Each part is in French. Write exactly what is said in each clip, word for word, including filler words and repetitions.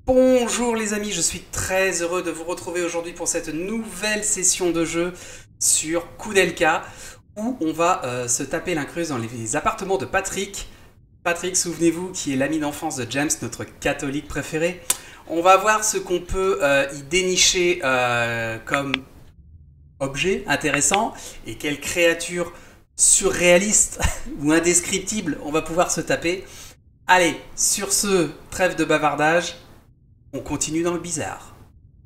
Bonjour les amis, je suis très heureux de vous retrouver aujourd'hui pour cette nouvelle session de jeu sur Koudelka où on va euh, se taper l'incruste dans les appartements de Patrick. Patrick, souvenez-vous, qui est l'ami d'enfance de James, notre catholique préféré. On va voir ce qu'on peut euh, y dénicher euh, comme objet intéressant et quelles créatures surréalistes ou indescriptibles on va pouvoir se taper. Allez, sur ce, trêve de bavardage. On continue dans le bizarre.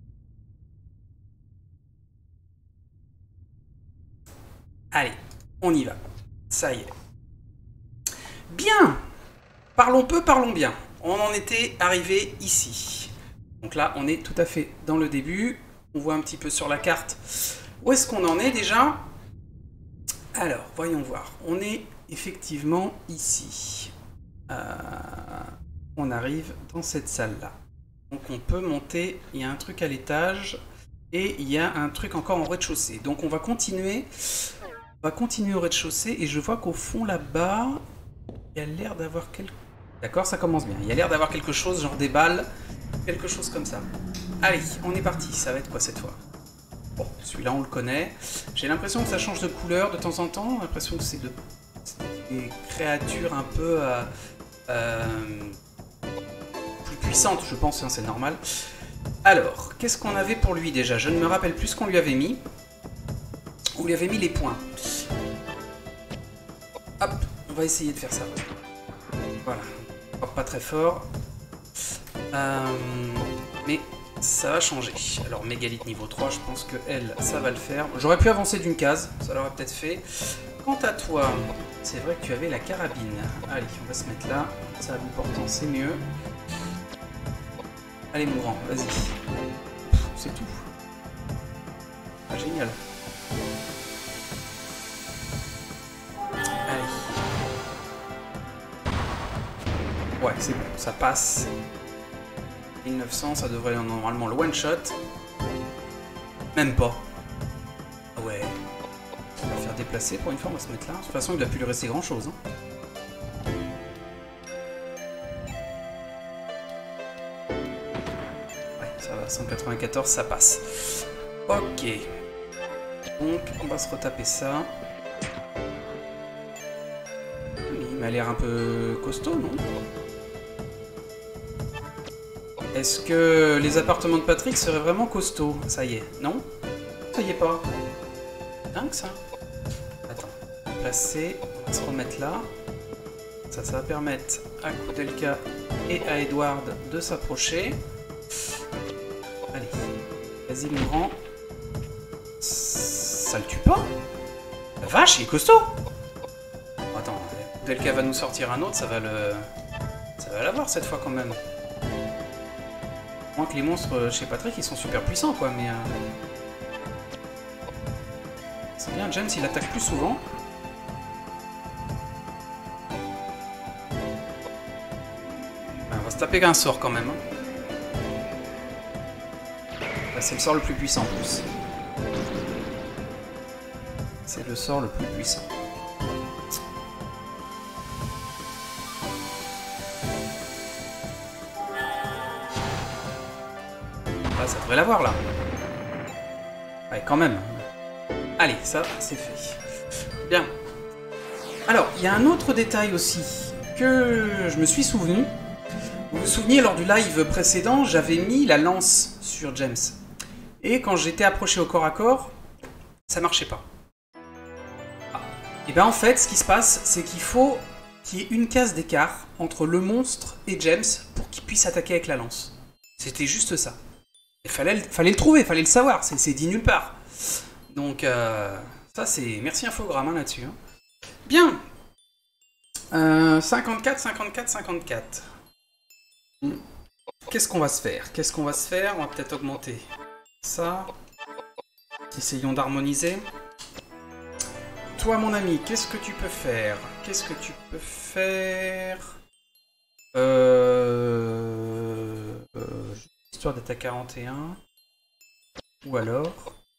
Allez, on y va. Ça y est. Bien. Parlons peu, parlons bien. On en était arrivé ici. Donc là, on est tout à fait dans le début. On voit un petit peu sur la carte où est-ce qu'on en est déjà. Alors, voyons voir. On est effectivement ici. Euh, on arrive dans cette salle-là. Donc on peut monter, il y a un truc à l'étage et il y a un truc encore en rez-de-chaussée. Donc on va continuer, on va continuer au rez-de-chaussée et je vois qu'au fond là-bas, il y a l'air d'avoir quelque... D'accord, ça commence bien. Il y a l'air d'avoir quelque chose, genre des balles, quelque chose comme ça. Allez, on est parti. Ça va être quoi cette fois? Bon, celui-là on le connaît. J'ai l'impression que ça change de couleur de temps en temps. J'ai l'impression que c'est de... des créatures un peu... Euh... Euh... puissante, je pense, hein, c'est normal. Alors, qu'est-ce qu'on avait pour lui déjà? Je ne me rappelle plus ce qu'on lui avait mis. On lui avait mis les points. Hop, on va essayer de faire ça. Voilà. Hop, pas très fort. Euh, mais ça va changer. Alors, mégalith niveau trois, je pense que elle, ça va le faire. J'aurais pu avancer d'une case, ça l'aurait peut-être fait. Quant à toi, c'est vrai que tu avais la carabine. Allez, on va se mettre là. Ça va vous portant, c'est mieux. Allez mon grand, vas-y. C'est tout. Ah, génial. Allez. Ouais, c'est bon, ça passe. mille neuf cents, ça devrait normalement le one-shot. Même pas. Ouais. On va faire déplacer pour une fois, on va se mettre là. De toute façon, il doit plus lui rester grand-chose. Hein. cent quatre-vingt-quatorze, ça passe. Ok. Donc, on va se retaper ça. Il m'a l'air un peu costaud, non? Est-ce que les appartements de Patrick seraient vraiment costauds? Ça y est, non? Ça y est pas. Dingue ça. Attends, placer, on va se remettre là. Ça, ça va permettre à Koudelka et à Edward de s'approcher. Allez, vas-y mon grand. Ça le tue pas? La vache, il est costaud. Attends, Koudelka va nous sortir un autre, ça va le... Ça va l'avoir cette fois quand même. Moins que les monstres chez Patrick, ils sont super puissants quoi, mais... Euh... C'est bien, James, il attaque plus souvent. On va se taper un sort quand même. Hein. C'est le sort le plus puissant en plus. C'est le sort le plus puissant. Ah, ça devrait l'avoir là. Ouais, quand même. Allez, ça, c'est fait. Bien. Alors, il y a un autre détail aussi que je me suis souvenu. Vous vous souvenez, lors du live précédent, j'avais mis la lance sur James. Et quand j'étais approché au corps à corps, ça marchait pas. Ah. Et bien en fait, ce qui se passe, c'est qu'il faut qu'il y ait une case d'écart entre le monstre et James pour qu'il puisse attaquer avec la lance. C'était juste ça. Il fallait, fallait le trouver, il fallait le savoir, c'est dit nulle part. Donc euh, ça c'est... Merci Infogramme hein, là-dessus. Hein. Bien. Euh, cinquante-quatre, cinquante-quatre, cinquante-quatre. Qu'est-ce qu'on va se faire? Qu'est-ce qu'on va se faire? On va peut-être augmenter ça. Essayons d'harmoniser. Toi, mon ami, qu'est-ce que tu peux faire? Qu'est-ce que tu peux faire? Euh... euh... Histoire d'être à quarante et un. Ou alors...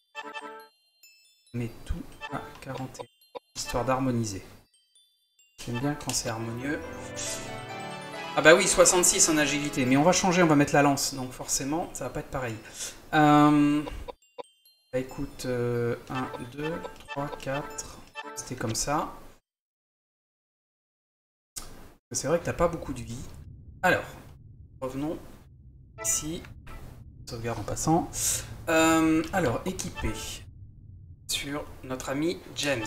Mais tout à quarante et un. Histoire d'harmoniser. J'aime bien quand c'est harmonieux. Ah bah oui, soixante-six en agilité, mais on va changer, on va mettre la lance, donc forcément, ça va pas être pareil. Euh... Bah écoute, euh, un, deux, trois, quatre, c'était comme ça. C'est vrai que t'as pas beaucoup de vie. Alors, revenons ici. Sauvegarde en passant. Euh, alors, équipé sur notre ami James.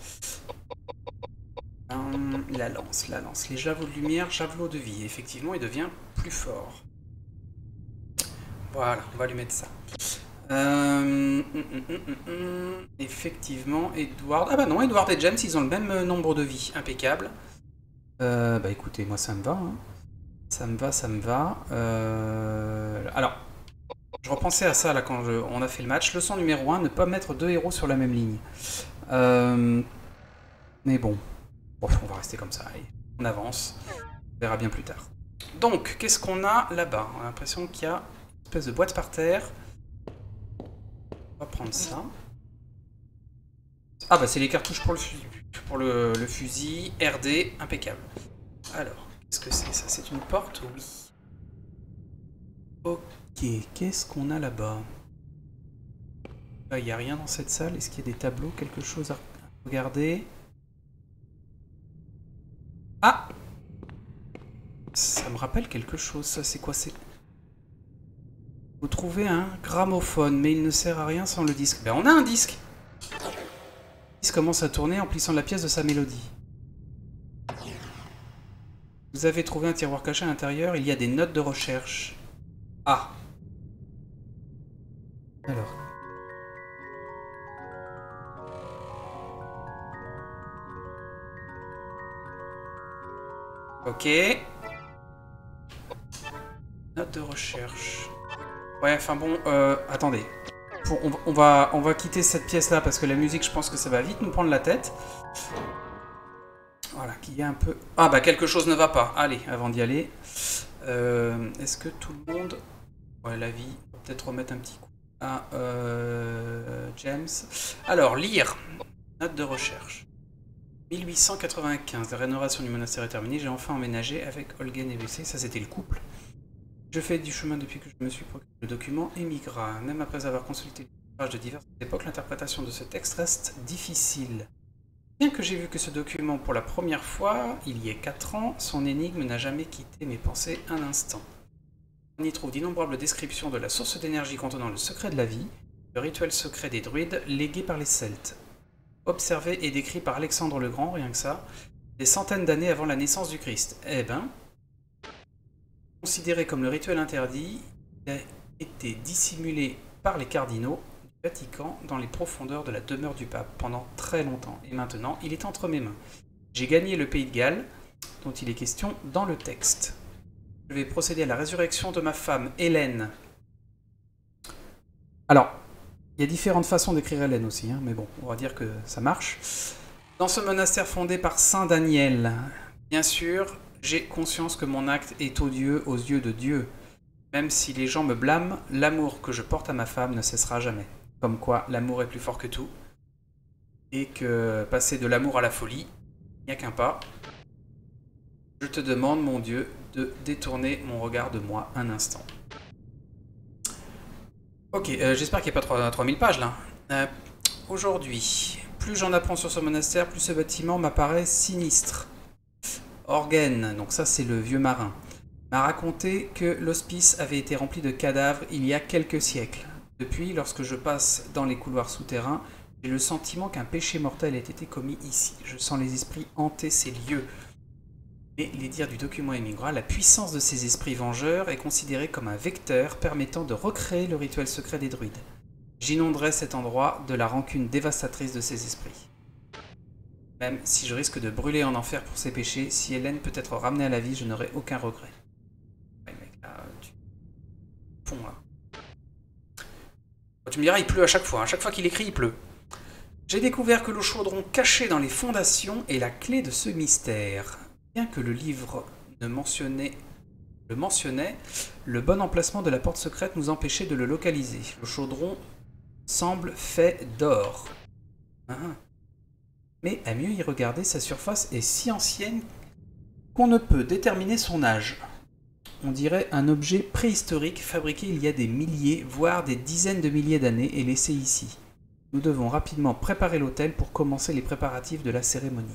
Hum, la lance, la lance. Les javelots de lumière, javelots de vie. Effectivement, il devient plus fort. Voilà, on va lui mettre ça. Euh, hum, hum, hum, hum, hum. Effectivement, Edward... Ah bah non, Edward et James, ils ont le même nombre de vie. Impeccable. Euh, bah écoutez, moi ça me va. Hein. Ça me va, ça me va. Euh... Alors, je repensais à ça là quand je... on a fait le match. Leçon numéro un, ne pas mettre deux héros sur la même ligne. Euh... Mais bon. Bon, on va rester comme ça. Allez, on avance. On verra bien plus tard. Donc, qu'est-ce qu'on a là-bas? On a l'impression qu'il y a une espèce de boîte par terre. On va prendre ça. Ah bah c'est les cartouches pour le fusil. Pour le, le fusil. R D, impeccable. Alors, qu'est-ce que c'est ça? C'est une porte? Oui. Ok, qu'est-ce qu'on a là-bas? Il n'y a rien dans cette salle. Est-ce qu'il y a des tableaux? Quelque chose à regarder? Ah! Ça me rappelle quelque chose, ça. C'est quoi? C'est... Vous trouvez un gramophone, mais il ne sert à rien sans le disque. Ben on a un disque! Le disque commence à tourner en plissant la pièce de sa mélodie. Vous avez trouvé un tiroir caché à l'intérieur. Il y a des notes de recherche. Ah! Alors... Ok. Note de recherche. Ouais, enfin bon, euh, attendez. Pour, on, on, va, on va quitter cette pièce-là parce que la musique, je pense que ça va vite nous prendre la tête. Voilà, qu'il y a un peu... Ah bah quelque chose ne va pas. Allez, avant d'y aller. Euh, Est-ce que tout le monde... Ouais, la vie. On va peut-être remettre un petit coup à euh, James. Alors, lire. Note de recherche. mille huit cent quatre-vingt-quinze, la rénovation du monastère est terminée, j'ai enfin emménagé avec Olgen et Lucie, ça c'était le couple. Je fais du chemin depuis que je me suis procuré le document Émigra. Même après avoir consulté les pages de diverses époques, l'interprétation de ce texte reste difficile. Bien que j'ai vu que ce document pour la première fois, il y a quatre ans, son énigme n'a jamais quitté mes pensées un instant. On y trouve d'innombrables descriptions de la source d'énergie contenant le secret de la vie, le rituel secret des druides légué par les Celtes. Observé et décrit par Alexandre le Grand, rien que ça, des centaines d'années avant la naissance du Christ. Eh ben, considéré comme le rituel interdit, il a été dissimulé par les cardinaux du Vatican dans les profondeurs de la demeure du pape pendant très longtemps. Et maintenant, il est entre mes mains. J'ai gagné le pays de Galles, dont il est question dans le texte. Je vais procéder à la résurrection de ma femme, Hélène. Alors, il y a différentes façons d'écrire Hélène aussi, hein, mais bon, on va dire que ça marche. Dans ce monastère fondé par Saint Daniel, bien sûr, j'ai conscience que mon acte est odieux aux yeux de Dieu. Même si les gens me blâment, l'amour que je porte à ma femme ne cessera jamais. Comme quoi, l'amour est plus fort que tout. Et que passer de l'amour à la folie, il n'y a qu'un pas. Je te demande, mon Dieu, de détourner mon regard de moi un instant. Ok, euh, j'espère qu'il n'y a pas trois mille pages là. Euh, Aujourd'hui, plus j'en apprends sur ce monastère, plus ce bâtiment m'apparaît sinistre. Orgen, donc ça c'est le vieux marin, m'a raconté que l'hospice avait été rempli de cadavres il y a quelques siècles. Depuis, lorsque je passe dans les couloirs souterrains, j'ai le sentiment qu'un péché mortel ait été commis ici. Je sens les esprits hanter ces lieux. Mais les dires du document Émigra, la puissance de ces esprits vengeurs est considérée comme un vecteur permettant de recréer le rituel secret des druides. J'inonderai cet endroit de la rancune dévastatrice de ces esprits. Même si je risque de brûler en enfer pour ses péchés, si Hélène peut être ramenée à la vie, je n'aurai aucun regret. Ouais, mec, là, tu... Fond, là. Tu me diras, il pleut à chaque fois. À chaque fois qu'il écrit, il pleut. J'ai découvert que le chaudron caché dans les fondations est la clé de ce mystère. Bien que le livre ne mentionnait, le mentionnait, le bon emplacement de la porte secrète nous empêchait de le localiser. Le chaudron semble fait d'or. Ah. Mais à mieux y regarder, sa surface est si ancienne qu'on ne peut déterminer son âge. On dirait un objet préhistorique fabriqué il y a des milliers, voire des dizaines de milliers d'années et laissé ici. Nous devons rapidement préparer l'autel pour commencer les préparatifs de la cérémonie.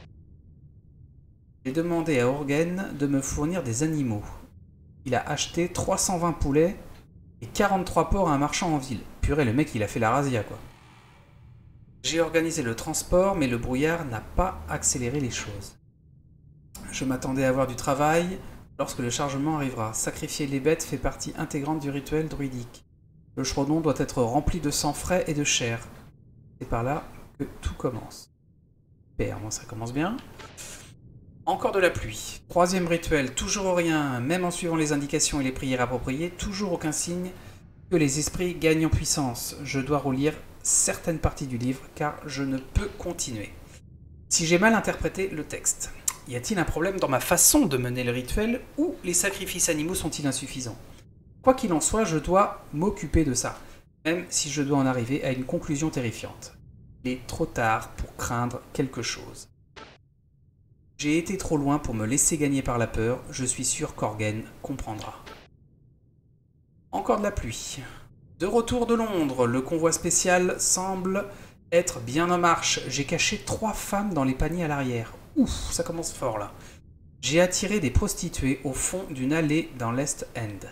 J'ai demandé à Orgen de me fournir des animaux. Il a acheté trois cent vingt poulets et quarante-trois porcs à un marchand en ville. Purée, le mec, il a fait la razzia, quoi. J'ai organisé le transport, mais le brouillard n'a pas accéléré les choses. Je m'attendais à avoir du travail lorsque le chargement arrivera. Sacrifier les bêtes fait partie intégrante du rituel druidique. Le chaudron doit être rempli de sang frais et de chair. C'est par là que tout commence. Super, moi ça commence bien. Encore de la pluie. Troisième rituel, toujours rien, même en suivant les indications et les prières appropriées, toujours aucun signe que les esprits gagnent en puissance. Je dois relire certaines parties du livre car je ne peux continuer. Si j'ai mal interprété le texte, y a-t-il un problème dans ma façon de mener le rituel ou les sacrifices animaux sont-ils insuffisants? Quoi qu'il en soit, je dois m'occuper de ça, même si je dois en arriver à une conclusion terrifiante. Il est trop tard pour craindre quelque chose. J'ai été trop loin pour me laisser gagner par la peur, je suis sûr qu'Orgen comprendra. Encore de la pluie. De retour de Londres, le convoi spécial semble être bien en marche. J'ai caché trois femmes dans les paniers à l'arrière. Ouf, ça commence fort là. J'ai attiré des prostituées au fond d'une allée dans l'Est End.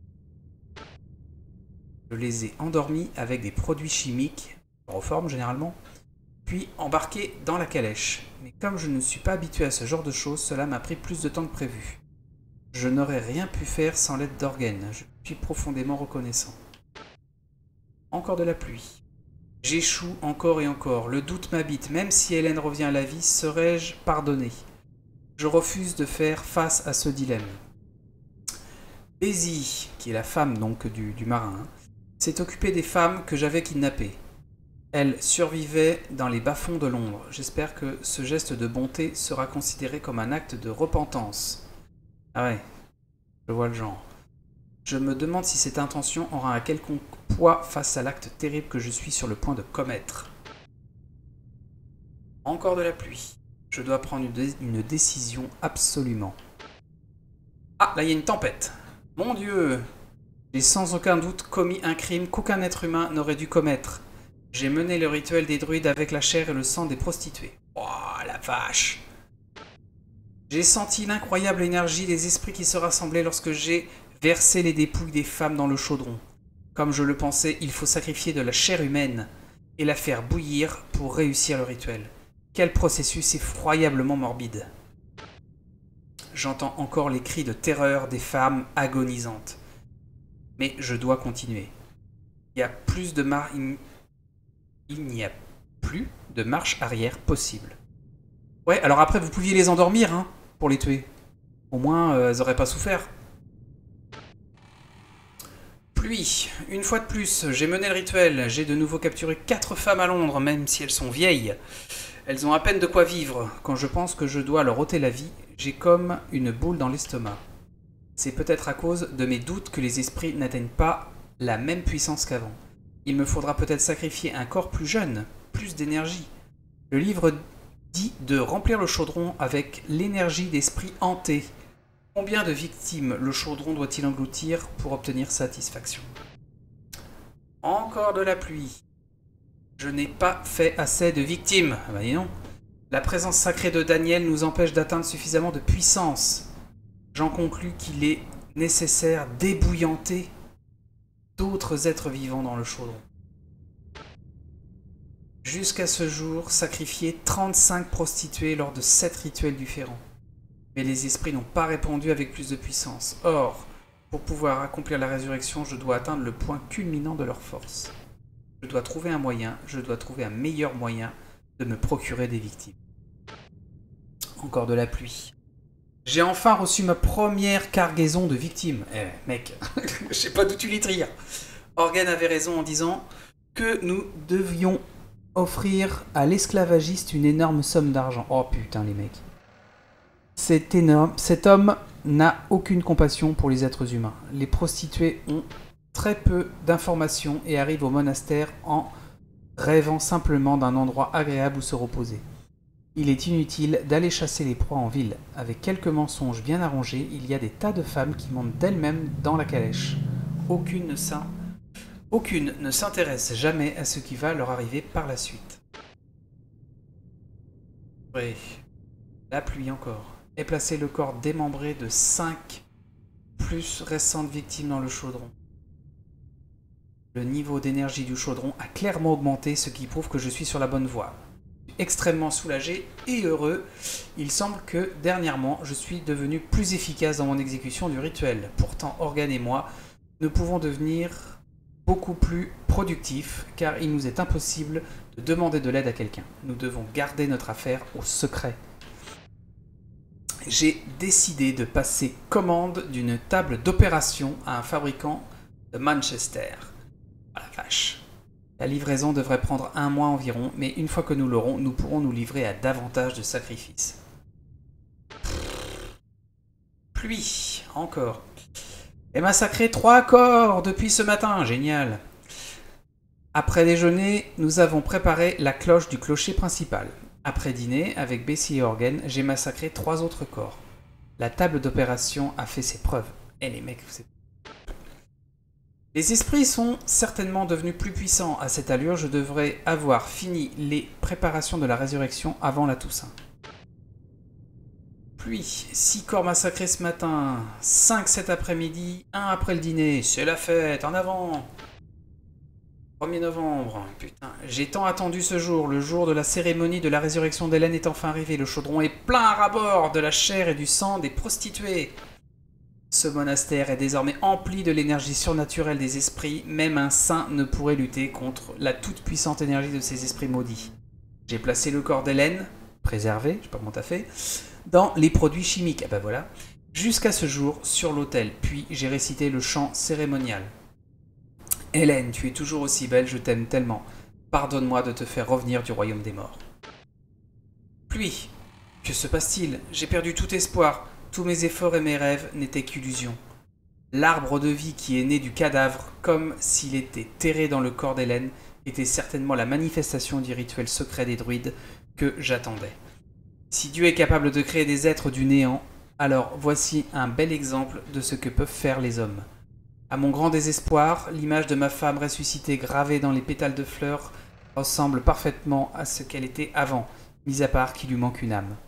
Je les ai endormies avec des produits chimiques, chloroforme généralement, puis embarqués dans la calèche. Mais comme je ne suis pas habitué à ce genre de choses, cela m'a pris plus de temps que prévu. Je n'aurais rien pu faire sans l'aide d'Orgen. Je suis profondément reconnaissant. Encore de la pluie. J'échoue encore et encore. Le doute m'habite. Même si Hélène revient à la vie, serais-je pardonné? Je refuse de faire face à ce dilemme. Bézie, qui est la femme donc du, du marin, hein, s'est occupée des femmes que j'avais kidnappées. Elle survivait dans les bas-fonds de Londres. J'espère que ce geste de bonté sera considéré comme un acte de repentance. Ah ouais, je vois le genre. Je me demande si cette intention aura un quelconque poids face à l'acte terrible que je suis sur le point de commettre. Encore de la pluie. Je dois prendre une, dé- une décision absolument. Ah, là il y a une tempête. Mon Dieu! J'ai sans aucun doute commis un crime qu'aucun être humain n'aurait dû commettre. J'ai mené le rituel des druides avec la chair et le sang des prostituées. Oh, la vache! J'ai senti l'incroyable énergie des esprits qui se rassemblaient lorsque j'ai versé les dépouilles des femmes dans le chaudron. Comme je le pensais, il faut sacrifier de la chair humaine et la faire bouillir pour réussir le rituel. Quel processus effroyablement morbide. J'entends encore les cris de terreur des femmes agonisantes. Mais je dois continuer. Il y a plus de mar... Il n'y a plus de marche arrière possible. Ouais, alors après, vous pouviez les endormir, hein, pour les tuer. Au moins, euh, elles n'auraient pas souffert. Pluie. Une fois de plus, j'ai mené le rituel. J'ai de nouveau capturé quatre femmes à Londres, même si elles sont vieilles. Elles ont à peine de quoi vivre. Quand je pense que je dois leur ôter la vie, j'ai comme une boule dans l'estomac. C'est peut-être à cause de mes doutes que les esprits n'atteignent pas la même puissance qu'avant. Il me faudra peut-être sacrifier un corps plus jeune, plus d'énergie. Le livre dit de remplir le chaudron avec l'énergie d'esprit hanté. Combien de victimes le chaudron doit-il engloutir pour obtenir satisfaction? Encore de la pluie. Je n'ai pas fait assez de victimes. Ah bah dis non. La présence sacrée de Daniel nous empêche d'atteindre suffisamment de puissance. J'en conclus qu'il est nécessaire d'ébouillanter d'autres êtres vivants dans le chaudron. Jusqu'à ce jour, sacrifié trente-cinq prostituées lors de sept rituels différents. Mais les esprits n'ont pas répondu avec plus de puissance. Or, pour pouvoir accomplir la résurrection, je dois atteindre le point culminant de leur force. Je dois trouver un moyen, je dois trouver un meilleur moyen de me procurer des victimes. Encore de la pluie. J'ai enfin reçu ma première cargaison de victimes. Eh mec, je sais pas d'où tu les tires. Orgen avait raison en disant que nous devions offrir à l'esclavagiste une énorme somme d'argent. Oh putain les mecs. C'est énorme. Cet homme n'a aucune compassion pour les êtres humains. Les prostituées ont très peu d'informations et arrivent au monastère en rêvant simplement d'un endroit agréable où se reposer. Il est inutile d'aller chasser les proies en ville. Avec quelques mensonges bien arrangés, il y a des tas de femmes qui montent d'elles-mêmes dans la calèche. Aucune ne s'in- Aucune ne s'intéresse jamais à ce qui va leur arriver par la suite. Oui. La pluie encore. Et placer le corps démembré de cinq plus récentes victimes dans le chaudron. Le niveau d'énergie du chaudron a clairement augmenté, ce qui prouve que je suis sur la bonne voie. Extrêmement soulagé et heureux, il semble que dernièrement je suis devenu plus efficace dans mon exécution du rituel. Pourtant, Organe et moi ne pouvons devenir beaucoup plus productifs car il nous est impossible de demander de l'aide à quelqu'un. Nous devons garder notre affaire au secret. J'ai décidé de passer commande d'une table d'opération à un fabricant de Manchester. Ah la vache. La livraison devrait prendre un mois environ, mais une fois que nous l'aurons, nous pourrons nous livrer à davantage de sacrifices. Pluie, encore. Et massacré trois corps depuis ce matin, génial. Après déjeuner, nous avons préparé la cloche du clocher principal. Après dîner, avec Bessie et Organe, j'ai massacré trois autres corps. La table d'opération a fait ses preuves. Eh les mecs, vous êtes... Les esprits sont certainement devenus plus puissants. À cette allure, je devrais avoir fini les préparations de la résurrection avant la Toussaint. Pluie, six corps massacrés ce matin, cinq cet après-midi, un après le dîner. C'est la fête, en avant. premier novembre, putain, j'ai tant attendu ce jour. Le jour de la cérémonie de la résurrection d'Hélène est enfin arrivé. Le chaudron est plein à ras-bord de la chair et du sang des prostituées. Ce monastère est désormais empli de l'énergie surnaturelle des esprits. Même un saint ne pourrait lutter contre la toute-puissante énergie de ces esprits maudits. J'ai placé le corps d'Hélène, préservé, je sais pas comment t'as fait, dans les produits chimiques, ah bah voilà, jusqu'à ce jour sur l'autel. Puis j'ai récité le chant cérémonial. Hélène, tu es toujours aussi belle, je t'aime tellement. Pardonne-moi de te faire revenir du royaume des morts. Pluie, que se passe-t-il? J'ai perdu tout espoir. Tous mes efforts et mes rêves n'étaient qu'illusions. L'arbre de vie qui est né du cadavre, comme s'il était terré dans le corps d'Hélène, était certainement la manifestation du rituel secret des druides que j'attendais. Si Dieu est capable de créer des êtres du néant, alors voici un bel exemple de ce que peuvent faire les hommes. À mon grand désespoir, l'image de ma femme ressuscitée gravée dans les pétales de fleurs ressemble parfaitement à ce qu'elle était avant, mis à part qu'il lui manque une âme.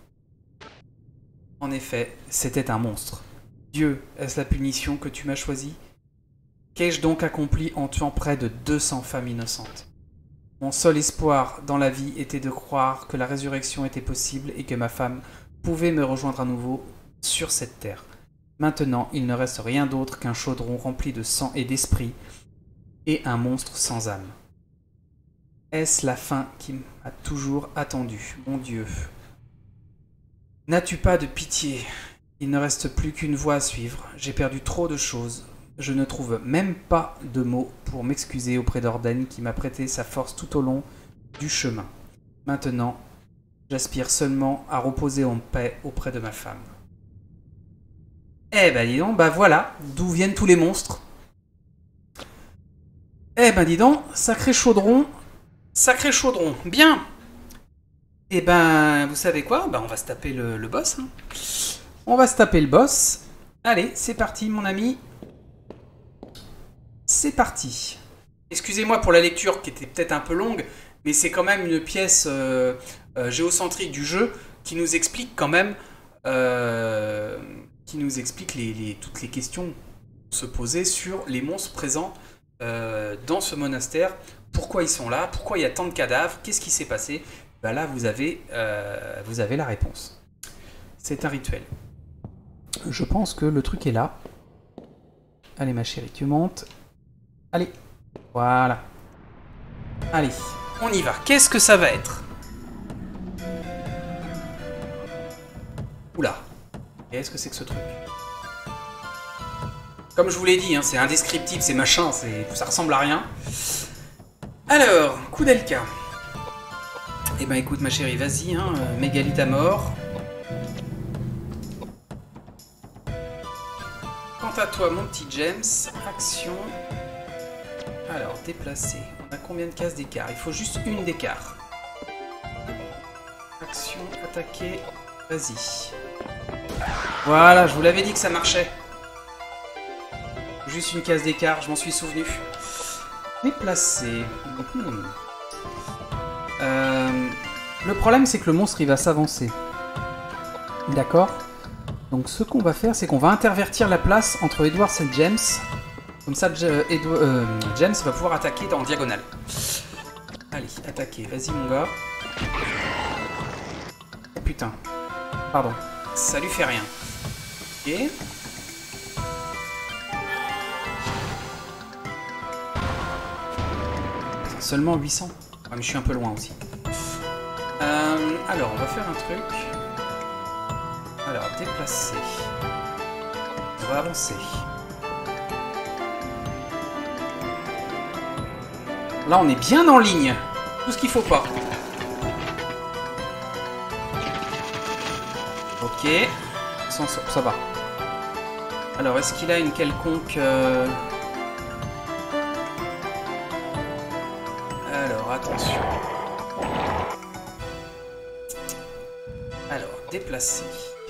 En effet, c'était un monstre. Dieu, est-ce la punition que tu m'as choisie? Qu'ai-je donc accompli en tuant près de deux cents femmes innocentes? Mon seul espoir dans la vie était de croire que la résurrection était possible et que ma femme pouvait me rejoindre à nouveau sur cette terre. Maintenant, il ne reste rien d'autre qu'un chaudron rempli de sang et d'esprit et un monstre sans âme. Est-ce la fin qui m'a toujours attendu, mon Dieu? N'as-tu pas de pitié? Il ne reste plus qu'une voie à suivre. J'ai perdu trop de choses. Je ne trouve même pas de mots pour m'excuser auprès d'Organe qui m'a prêté sa force tout au long du chemin. Maintenant, j'aspire seulement à reposer en paix auprès de ma femme. Eh ben dis donc, bah voilà, d'où viennent tous les monstres. Eh ben dis donc, sacré chaudron, sacré chaudron, bien. Eh ben, vous savez quoi? Ben on va se taper le, le boss. Hein. On va se taper le boss. Allez, c'est parti mon ami. C'est parti. Excusez-moi pour la lecture qui était peut-être un peu longue, mais c'est quand même une pièce euh, euh, géocentrique du jeu qui nous explique quand même... Euh, qui nous explique les, les, toutes les questions se poser sur les monstres présents euh, dans ce monastère. Pourquoi ils sont là? Pourquoi il y a tant de cadavres? Qu'est-ce qui s'est passé? Ben là, vous avez, euh, vous avez la réponse. C'est un rituel. Je pense que le truc est là. Allez, ma chérie, tu montes. Allez, voilà. Allez, on y va. Qu'est-ce que ça va être? Oula. Qu'est-ce que c'est que ce truc? Comme je vous l'ai dit, hein, c'est indescriptible, c'est machin, ça ressemble à rien. Alors, coup d'Elka. Eh ben écoute ma chérie, vas-y, hein, mégalith à mort. Quant à toi, mon petit James, action. Alors, déplacer. On a combien de cases d'écart? Il faut juste une d'écart. Action, attaquer, vas-y. Voilà, je vous l'avais dit que ça marchait. Juste une case d'écart, je m'en suis souvenu. Déplacer. Mmh. Euh, le problème, c'est que le monstre, il va s'avancer. D'accord? Donc ce qu'on va faire, c'est qu'on va intervertir la place entre Edwards et James. Comme ça, Edward, euh, James va pouvoir attaquer en diagonale. Allez, attaquer. Vas-y, mon gars. Oh putain. Pardon. Ça lui fait rien. Ok. Seulement huit cents. Ah, mais je suis un peu loin aussi. Euh, alors, on va faire un truc. Alors, déplacer. On va avancer. Là, on est bien en ligne. Tout ce qu'il faut pas. Ok. Ça, ça va. Alors, est-ce qu'il a une quelconque... Euh... Alors, attention. Alors, déplacer.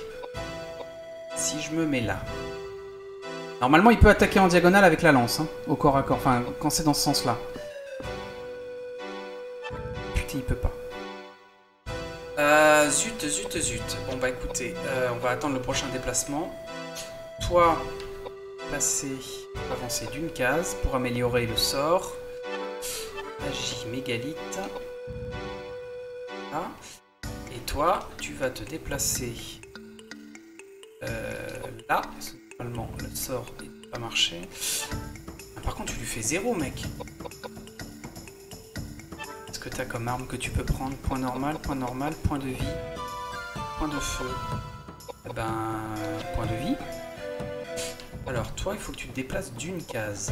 Si je me mets là. Normalement, il peut attaquer en diagonale avec la lance, hein, au corps à corps. Enfin, quand c'est dans ce sens-là. Putain, il peut pas. Euh, zut, zut, zut. Bon, bah écoutez, euh, on va attendre le prochain déplacement. Toi, placer, avancer d'une case pour améliorer le sort. Magie, mégalith. Ah. Et toi, tu vas te déplacer euh, là. Normalement, le sort n'est pas marché. Ah, par contre, tu lui fais zéro, mec. Qu'est-ce que tu as comme arme que tu peux prendre? Point normal, point normal, point de vie, point de feu. Eh ben, point de vie. Alors, toi, il faut que tu te déplaces d'une case.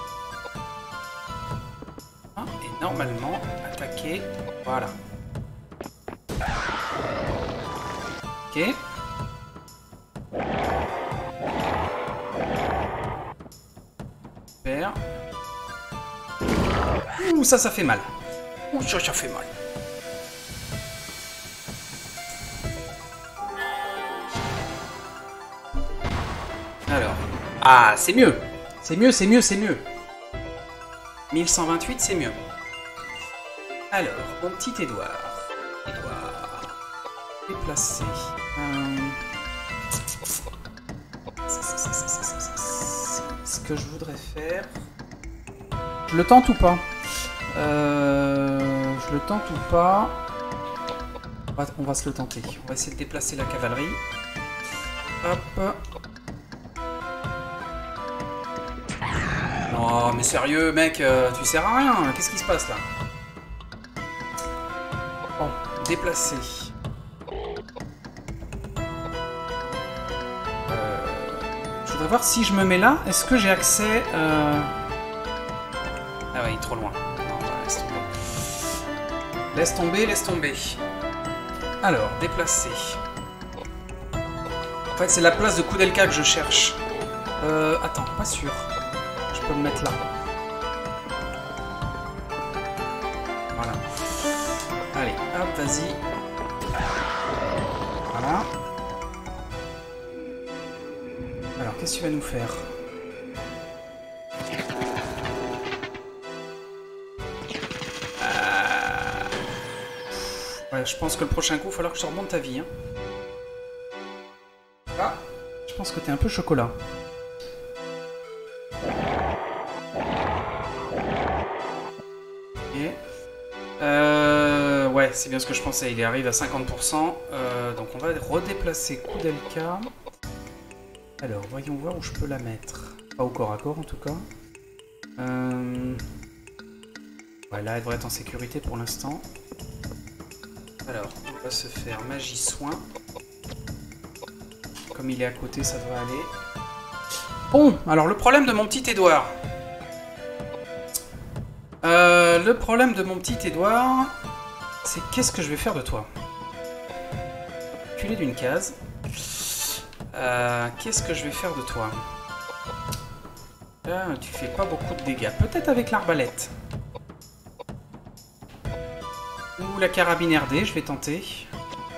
Ah, et normalement, attaquer. Voilà. Ok. Super. Ouh, ça, ça fait mal. Ouh, ça, ça fait mal. Alors. Ah, c'est mieux. C'est mieux, c'est mieux, c'est mieux. mille cent vingt-huit, c'est mieux. Alors, mon petit Édouard. Édouard. Déplacer. Euh... Ce que je voudrais faire... Je le tente ou pas? euh... Je le tente ou pas? on va, on va se le tenter. On va essayer de déplacer la cavalerie. Hop. Oh, mais sérieux, mec, euh, tu sers à rien. Qu'est-ce qui se passe là? Bon, déplacer. Euh, je voudrais voir si je me mets là. Est-ce que j'ai accès... Euh... Ah ouais, il est trop loin. Non, bah, laisse tomber. Laisse tomber, laisse tomber. Alors, déplacer. En fait, c'est la place de Koudelka que je cherche. Euh, attends, pas sûr. Je peux me mettre là. Voilà. Allez, hop, vas-y. Voilà. Alors, qu'est-ce que tu vas nous faire? euh... Ouais, je pense que le prochain coup, il va falloir que je remonte ta vie. Hein. Ah, je pense que t'es un peu chocolat. Euh, ouais, c'est bien ce que je pensais. Il arrive à cinquante pour cent. Euh, donc on va redéplacer Koudelka. Alors, voyons voir où je peux la mettre. Pas au corps à corps en tout cas. Euh... Ouais, là, elle devrait être en sécurité pour l'instant. Alors, on va se faire magie soin. Comme il est à côté, ça devrait aller. Bon, alors le problème de mon petit Édouard. Euh, le problème de mon petit Édouard, c'est qu'est-ce que je vais faire de toi? Reculer d'une case. Euh, qu'est-ce que je vais faire de toi? Là, tu fais pas beaucoup de dégâts. Peut-être avec l'arbalète. Ou la carabine R D, je vais tenter.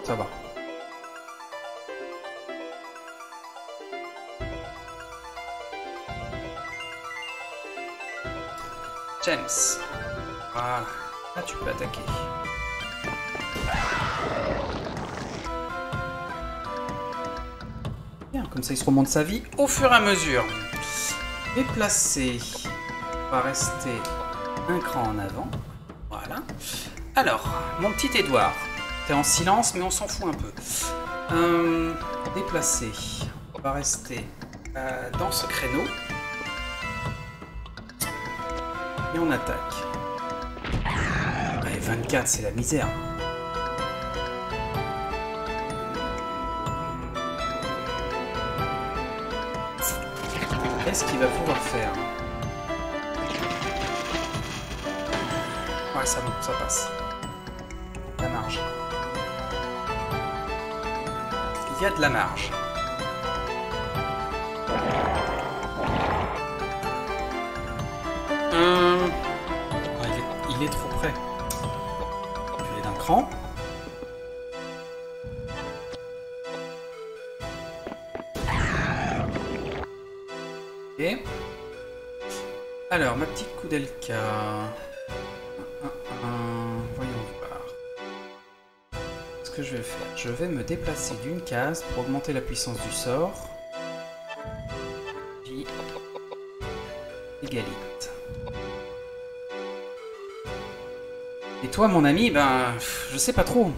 Ça va. James. Voilà. Là, tu peux attaquer. Bien, comme ça, il se remonte sa vie au fur et à mesure. Déplacer. On va rester un cran en avant. Voilà. Alors, mon petit Edouard. T'es en silence, mais on s'en fout un peu. Euh, déplacer. On va rester euh, dans ce créneau. Et on attaque. Allez, vingt-quatre, c'est la misère. Qu'est-ce qu'il va pouvoir faire? Ouais, ça bon, ça passe. La marge. Il y a de la marge. Hum... Ah, il, est, il est trop près. Je vais aller d'un cran. Ok. Alors, ma petite Koudelka. Voyons voir. Ce que je vais faire, je vais me déplacer d'une case pour augmenter la puissance du sort. Puis égalite. Et toi, mon ami, ben, je sais pas trop.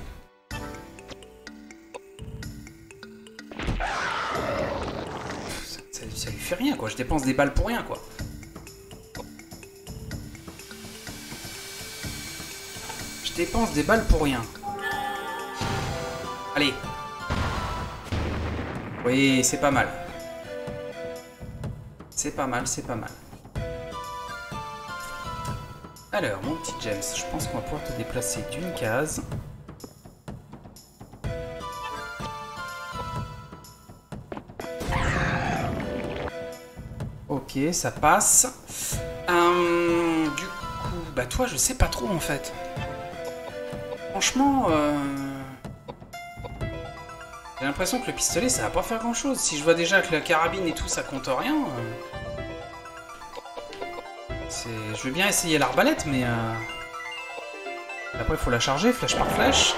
Ça, ça, ça lui fait rien, quoi. Je dépense des balles pour rien, quoi. Je dépense des balles pour rien. Allez. Oui, c'est pas mal. C'est pas mal, c'est pas mal. Alors, mon petit James, je pense qu'on va pouvoir te déplacer d'une case. Ok, ça passe. Euh, du coup, bah toi, je sais pas trop en fait. Franchement, euh... j'ai l'impression que le pistolet, ça va pas faire grand chose. Si je vois déjà que la carabine et tout, ça compte rien. Euh... Je veux bien essayer l'arbalète, mais... Euh... Après, il faut la charger, flèche par flèche.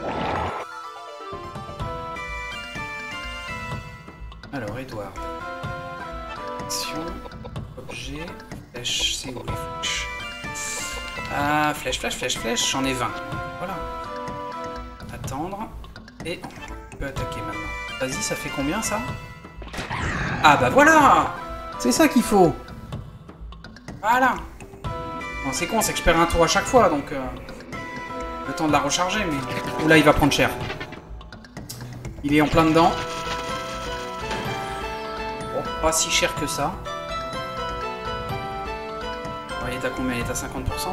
Alors, Edouard. Action, objet, flèche, c'est où les flèches? Ah, flèche, flèche, flèche, flèche, j'en ai vingt. Voilà. Attendre. Et on peut attaquer maintenant. Vas-y, ça fait combien, ça? Ah, bah voilà! C'est ça qu'il faut! Voilà! Bon, c'est con, c'est que je perds un tour à chaque fois, donc... Euh, le temps de la recharger, mais... Oula, il va prendre cher. Il est en plein dedans. Bon, pas si cher que ça. Ouais, il est à combien? Il est à cinquante pour cent?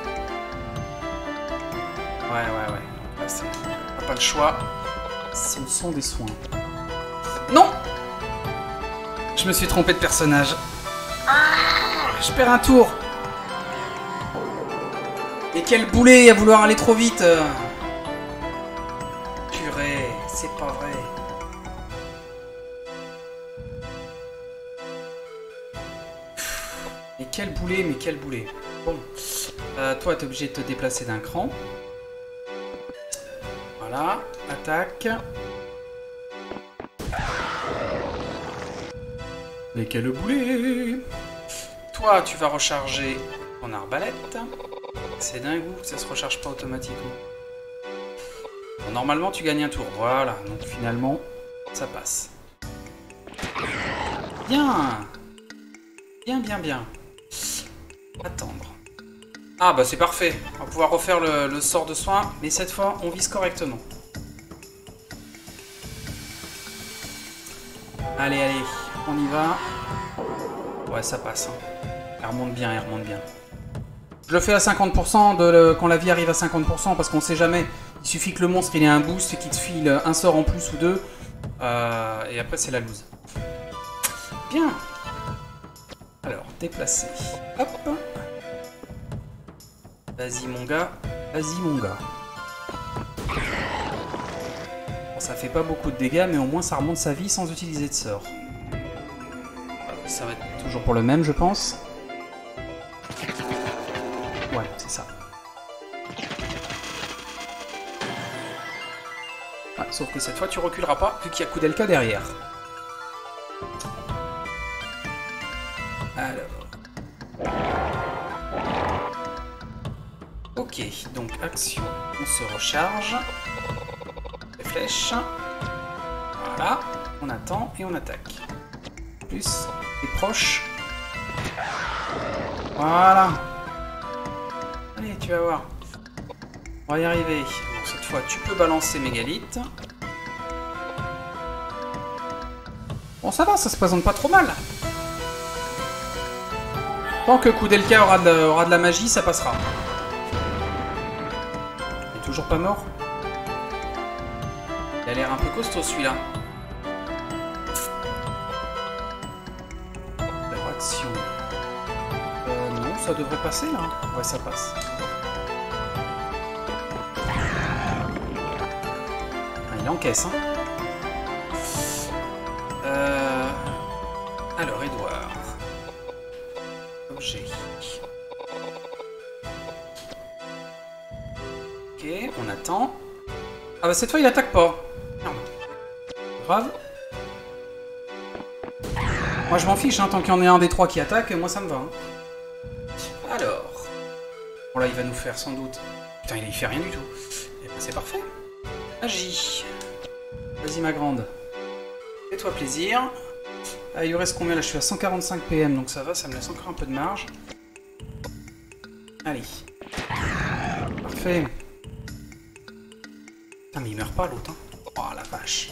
Ouais, ouais, ouais. Là, c'est... On n'a pas le choix. Ce sont des soins. Non! Je me suis trompé de personnage. Ah, je perds un tour. Et quel boulet à vouloir aller trop vite. Purée, c'est pas vrai. Mais quel boulet, mais quel boulet. Bon, euh, toi t'es obligé de te déplacer d'un cran. Voilà, attaque. Mais quel boulet. Toi tu vas recharger ton arbalète. C'est dingue que ça se recharge pas automatiquement. Bon, normalement tu gagnes un tour, voilà, donc finalement ça passe. Bien. Bien, bien, bien. Attendre. Ah bah c'est parfait, on va pouvoir refaire le, le sort de soin, mais cette fois on vise correctement. Allez, allez, on y va. Ouais, ça passe. Hein. Elle remonte bien, elle remonte bien. Je le fais à cinquante pour cent de le, quand la vie arrive à cinquante pour cent parce qu'on sait jamais. Il suffit que le monstre il ait un boost et qu'il te file un sort en plus ou deux. Euh, et après c'est la loose. Bien. Alors, déplacer. Hop. Vas-y mon gars. Vas-y mon gars. Ça fait pas beaucoup de dégâts, mais au moins ça remonte sa vie sans utiliser de sort. Ça va être toujours pour le même, je pense. Ouais, c'est ça. Ouais, sauf que cette fois, tu reculeras pas, vu qu'il y a Koudelka derrière. Alors... Ok, donc action, on se recharge. Les flèches. Voilà, on attend et on attaque. Plus, et proche. Voilà. Allez, tu vas voir. On va y arriver. Bon, cette fois, tu peux balancer mégalithe. Bon, ça va, ça se présente pas trop mal. Tant que Koudelka aura de, aura de la magie, ça passera. Il est toujours pas mort. Il a l'air un peu costaud celui-là. Alors, action. Euh, non, ça devrait passer là. Ouais, ça passe. Ah, il encaisse, hein. Euh... Alors, Edouard. Objet. Ok, on attend. Ah bah cette fois il attaque pas. Non. Grave. Moi je m'en fiche, hein, tant qu'il y en a un des trois qui attaque, moi ça me va. Hein. Alors. Bon là il va nous faire sans doute... Putain il, il fait rien du tout. Et ben c'est parfait. Agis. Vas-y ma grande. Fais-toi plaisir. Ah, il lui reste combien là? Je suis à cent quarante-cinq P M, donc ça va, ça me laisse encore un peu de marge. Allez. Parfait. Putain, mais il meurt pas l'autre, hein. Oh la vache.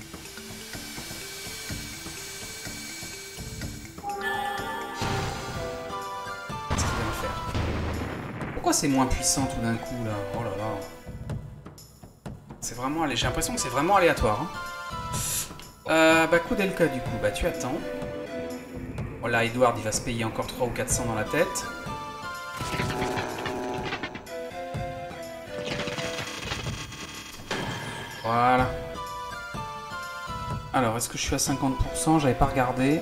Qu'est-ce qu'il va me faire? Pourquoi c'est moins puissant tout d'un coup là? Oh là là. C'est vraiment... J'ai l'impression que c'est vraiment aléatoire, hein. Euh, bah Koudelka du coup, bah tu attends. Bon là Edward il va se payer encore trois ou quatre cents dans la tête. Voilà. Alors est-ce que je suis à cinquante pour cent? J'avais pas regardé.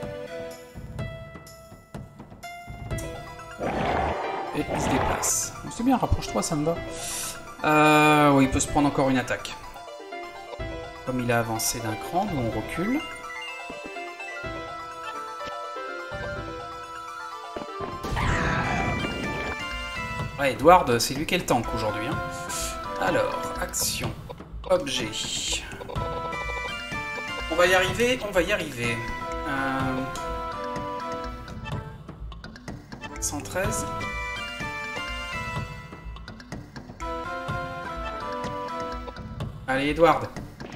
Et il se déplace. C'est bien, rapproche-toi, ça me va. Euh, oui, il peut se prendre encore une attaque. Comme il a avancé d'un cran, nous on recule. Ouais, Edward, c'est lui qui est le tank aujourd'hui. Hein. Alors, action, objet. On va y arriver, on va y arriver. Euh... cent treize. Allez, Edward.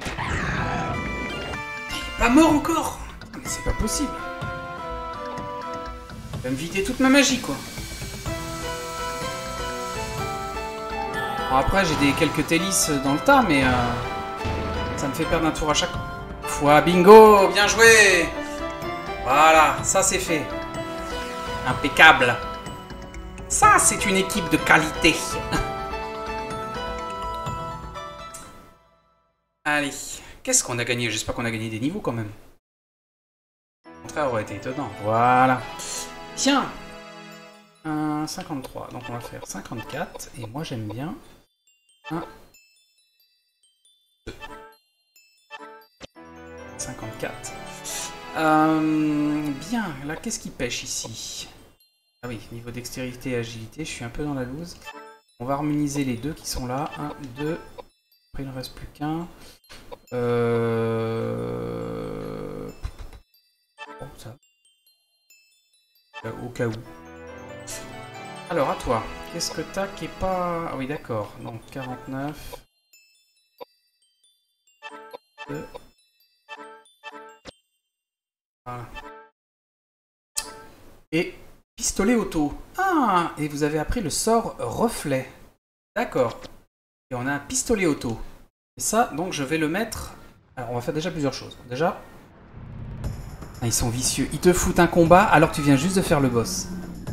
Pas mort encore! Mais c'est pas possible. Il va me vider toute ma magie, quoi. Bon, après, j'ai des quelques télis dans le tas, mais euh, ça me fait perdre un tour à chaque fois. Bingo! Bien joué! Voilà, ça c'est fait. Impeccable. Ça, c'est une équipe de qualité. Allez. Qu'est-ce qu'on a gagné? J'espère qu'on a gagné des niveaux quand même. Le contraire aurait été étonnant. Voilà. Tiens. Un cinquante-trois. Donc on va faire cinquante-quatre. Et moi j'aime bien. un. deux. cinquante-quatre. Euh, bien. Là, qu'est-ce qui pêche ici? Ah oui, niveau dextérité et agilité, je suis un peu dans la loose. On va harmoniser les deux qui sont là. un, deux. Après, il ne reste plus qu'un. Euh... Bon, ça. Au cas où. Alors, à toi. Qu'est-ce que t'as qui est pas... Ah oui, d'accord. Donc, quarante-neuf. deux. Voilà. Et pistolet auto. Ah! Et vous avez appris le sort reflet. D'accord. Et on a un pistolet auto. Et ça, donc, je vais le mettre... Alors, on va faire déjà plusieurs choses. Déjà... Ah, ils sont vicieux. Ils te foutent un combat alors que tu viens juste de faire le boss.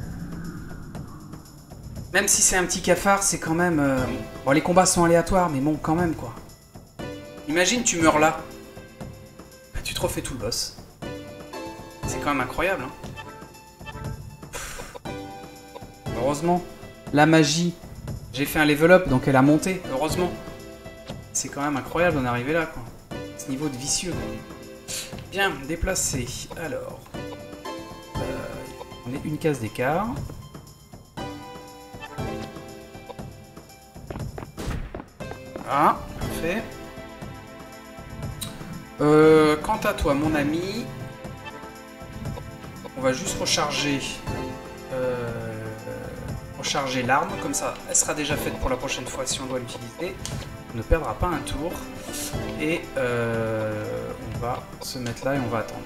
Même si c'est un petit cafard, c'est quand même... Euh... Bon, les combats sont aléatoires, mais bon, quand même, quoi. Imagine, tu meurs là. Bah, tu te refais tout le boss. C'est quand même incroyable. Hein. Heureusement. La magie. J'ai fait un level up, donc elle a monté. Heureusement. C'est quand même incroyable d'en arriver là, quoi. Ce niveau de vicieux. Bien, déplacé. Alors. Euh, on est une case d'écart. Ah, parfait. Euh, quant à toi, mon ami, on va juste recharger, euh, recharger l'arme, comme ça, elle sera déjà faite pour la prochaine fois si on doit l'utiliser. On ne perdra pas un tour. Et euh, on va se mettre là et on va attendre.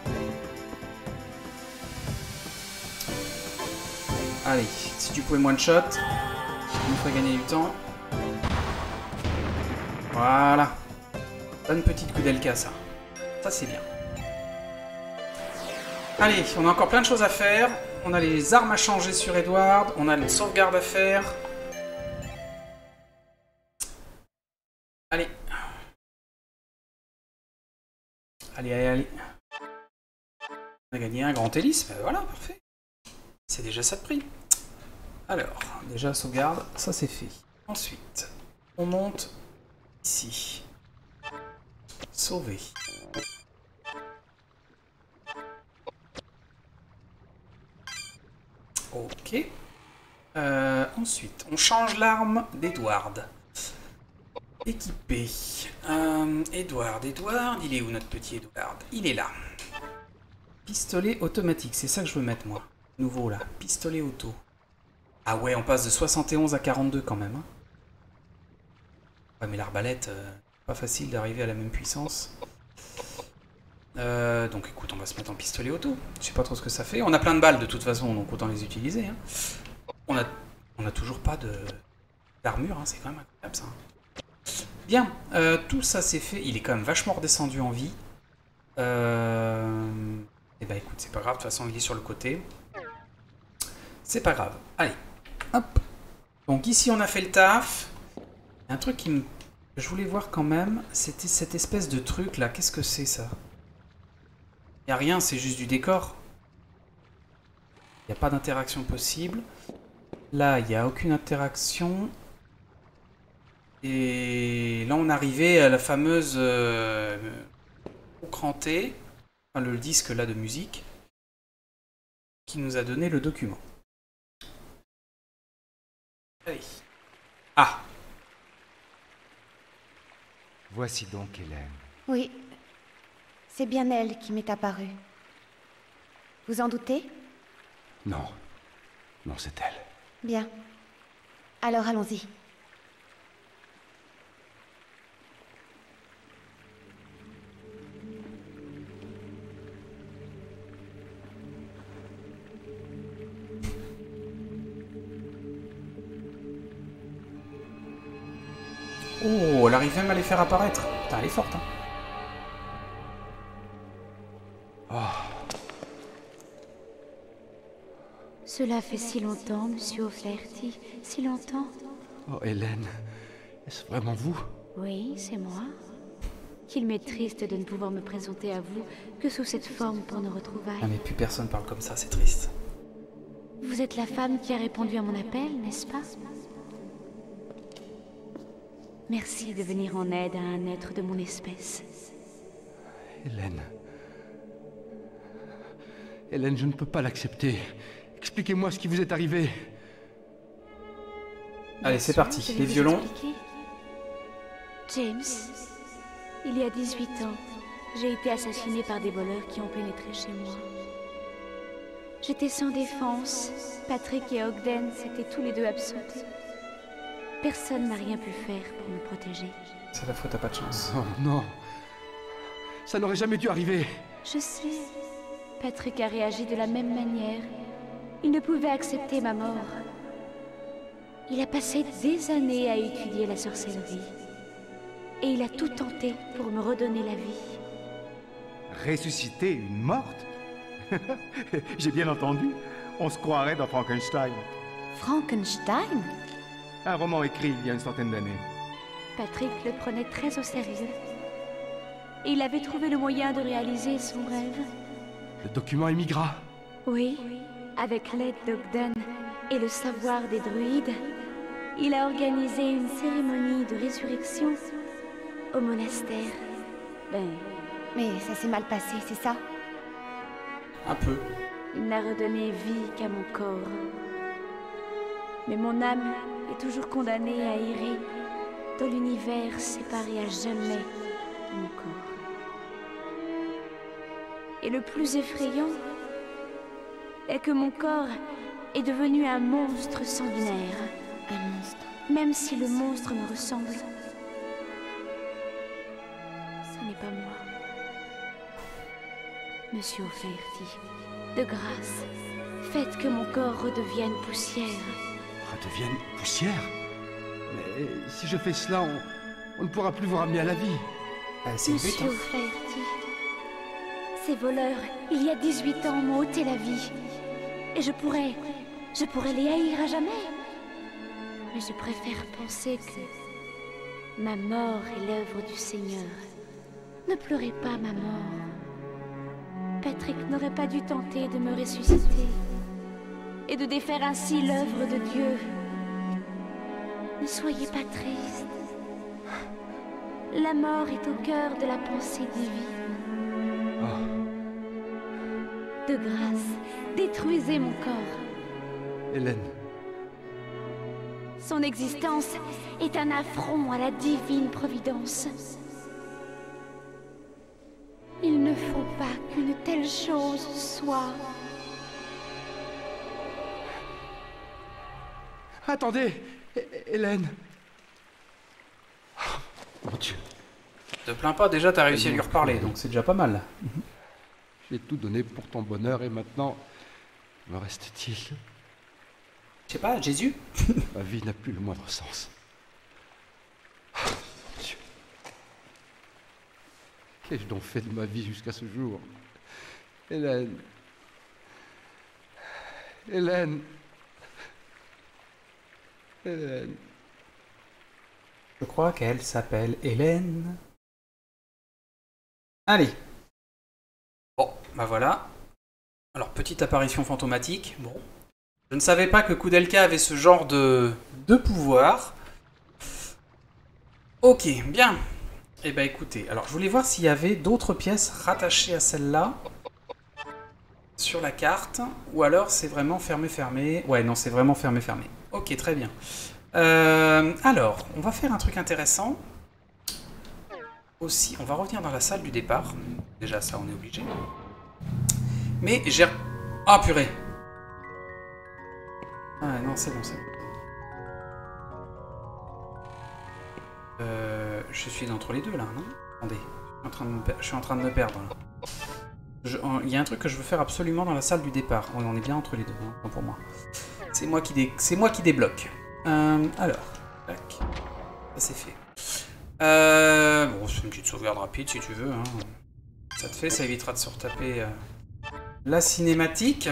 Allez, si tu pouvais one shot, ça nous ferait gagner du temps. Voilà. Bonne petite coup d'Elka, ça. Ça, c'est bien. Allez, on a encore plein de choses à faire. On a les armes à changer sur Edward. On a une sauvegarde à faire. Allez. Allez, allez, allez. On a gagné un grand hélice. Ben voilà, parfait. C'est déjà ça de prix. Alors, déjà sauvegarde, ça c'est fait. Ensuite, on monte ici. Sauver. Ok. Euh, ensuite, on change l'arme d'Edward. Équipé. Euh, Edward, Edward, il est où notre petit Edward? Il est là. Pistolet automatique, c'est ça que je veux mettre moi. Nouveau là, pistolet auto. Ah ouais, on passe de soixante et onze à quarante-deux quand même. Hein. Ouais, mais l'arbalète, euh, pas facile d'arriver à la même puissance. Euh, donc écoute, on va se mettre en pistolet auto. Je sais pas trop ce que ça fait. On a plein de balles de toute façon, donc autant les utiliser. Hein. On a, on a toujours pas de d'armure, hein, c'est quand même incroyable ça. Bien, euh, tout ça c'est fait. Il est quand même vachement redescendu en vie. Euh... Et bah écoute, c'est pas grave, de toute façon il est sur le côté. C'est pas grave. Allez, hop. Donc ici on a fait le taf. Un truc qui me... je voulais voir quand même, c'était cette espèce de truc là. Qu'est-ce que c'est ça? Y a rien, c'est juste du décor. Il n'y a pas d'interaction possible. Là, il n'y a aucune interaction. Et là, on arrivait à la fameuse euh, écran T, enfin, le disque là de musique, qui nous a donné le document. Allez. Ah. Voici donc Hélène. Oui, c'est bien elle qui m'est apparue. Vous en doutez? Non, non, c'est elle. Bien. Alors allons-y. Oh, elle arrive même à les faire apparaître. Putain, elle est forte, hein. Oh. Cela fait si longtemps, monsieur O'Flaherty, si longtemps. Oh, Hélène, est-ce vraiment vous? Oui, c'est moi. Qu'il m'est triste de ne pouvoir me présenter à vous que sous cette forme pour nos retrouvailles. Ah mais plus personne parle comme ça, c'est triste. Vous êtes la femme qui a répondu à mon appel, n'est-ce pas? Merci de venir en aide à un être de mon espèce. Hélène... Hélène, je ne peux pas l'accepter. Expliquez-moi ce qui vous est arrivé. Allez, c'est parti, Je vais les vous violons. expliquer. James, il y a dix-huit ans, j'ai été assassinée par des voleurs qui ont pénétré chez moi. J'étais sans défense. Patrick et Ogden s'étaient tous les deux absents. Personne n'a rien pu faire pour me protéger. C'est la fois, t'as pas de chance. Oh non. Ça n'aurait jamais dû arriver. Je sais. Patrick a réagi de la même manière. Il ne pouvait accepter ma mort. Il a passé des années à étudier la sorcellerie. Et il a tout tenté pour me redonner la vie. Ressusciter une morte? J'ai bien entendu. On se croirait dans Frankenstein. Frankenstein? Un roman écrit il y a une centaine d'années. Patrick le prenait très au sérieux. Et il avait trouvé le moyen de réaliser son rêve. Le document émigra. Oui, avec l'aide d'Ogden et le savoir des druides, il a organisé une cérémonie de résurrection au monastère. Ben, Mais ça s'est mal passé, c'est ça? Un peu. il n'a redonné vie qu'à mon corps. Mais mon âme est toujours condamnée à errer dans l'univers séparé à jamais de mon corps. Et le plus effrayant est que mon corps est devenu un monstre sanguinaire. Un monstre. Même si le monstre me ressemble, ce n'est pas moi. Monsieur O'Flaherty, de grâce, faites que mon corps redevienne poussière. Redevienne poussière. Mais si je fais cela, on, on ne pourra plus vous ramener à la vie. Euh, c'est le but, Monsieur hein. O'Flaherty, ces voleurs, il y a dix-huit ans, m'ont ôté la vie. Et je pourrais... je pourrais les haïr à jamais. Mais je préfère penser que ma mort est l'œuvre du Seigneur. Ne pleurez pas ma mort. Patrick n'aurait pas dû tenter de me ressusciter et de défaire ainsi l'œuvre de Dieu. Ne soyez pas triste. La mort est au cœur de la pensée divine. Oh, De grâce, détruisez mon corps. Hélène. Son existence est un affront à la divine providence. Il ne faut pas qu'une telle chose soit. Attendez, Hé- Hélène. Oh, mon Dieu, Te plains pas, déjà t'as réussi à lui reparler, donc c'est déjà pas mal. j'ai tout donné pour ton bonheur et maintenant, me reste-t-il? Je sais pas, Jésus? Ma vie n'a plus le moindre sens. Oh, mon Dieu. Qu'ai-je donc fait de ma vie jusqu'à ce jour? Hélène. Hélène. Hélène. Je crois qu'elle s'appelle Hélène. Allez. Bon, bah voilà. Alors, petite apparition fantomatique. Bon. Je ne savais pas que Koudelka avait ce genre de, de pouvoir. Ok, bien. Eh ben écoutez, alors je voulais voir s'il y avait d'autres pièces rattachées à celle-là sur la carte, ou alors c'est vraiment fermé fermé. Ouais, non, c'est vraiment fermé fermé. Ok, très bien. Euh, alors, on va faire un truc intéressant. Aussi, on va revenir dans la salle du départ. Déjà, ça, on est obligé. Mais j'ai... Ah, purée. Ah non, c'est bon, c'est bon. Euh, je suis entre les deux là, non? Attendez, je suis en train de me, per... je suis en train de me perdre là. Je... Il y a un truc que je veux faire absolument dans la salle du départ. Oui, on est bien entre les deux, hein, pour moi. C'est moi qui dé... c'est moi qui débloque. Euh, alors, tac. Ça c'est fait. Euh... Bon, c'est une petite sauvegarde rapide si tu veux. Hein. Ça te fait, ça évitera de se retaper euh... la cinématique.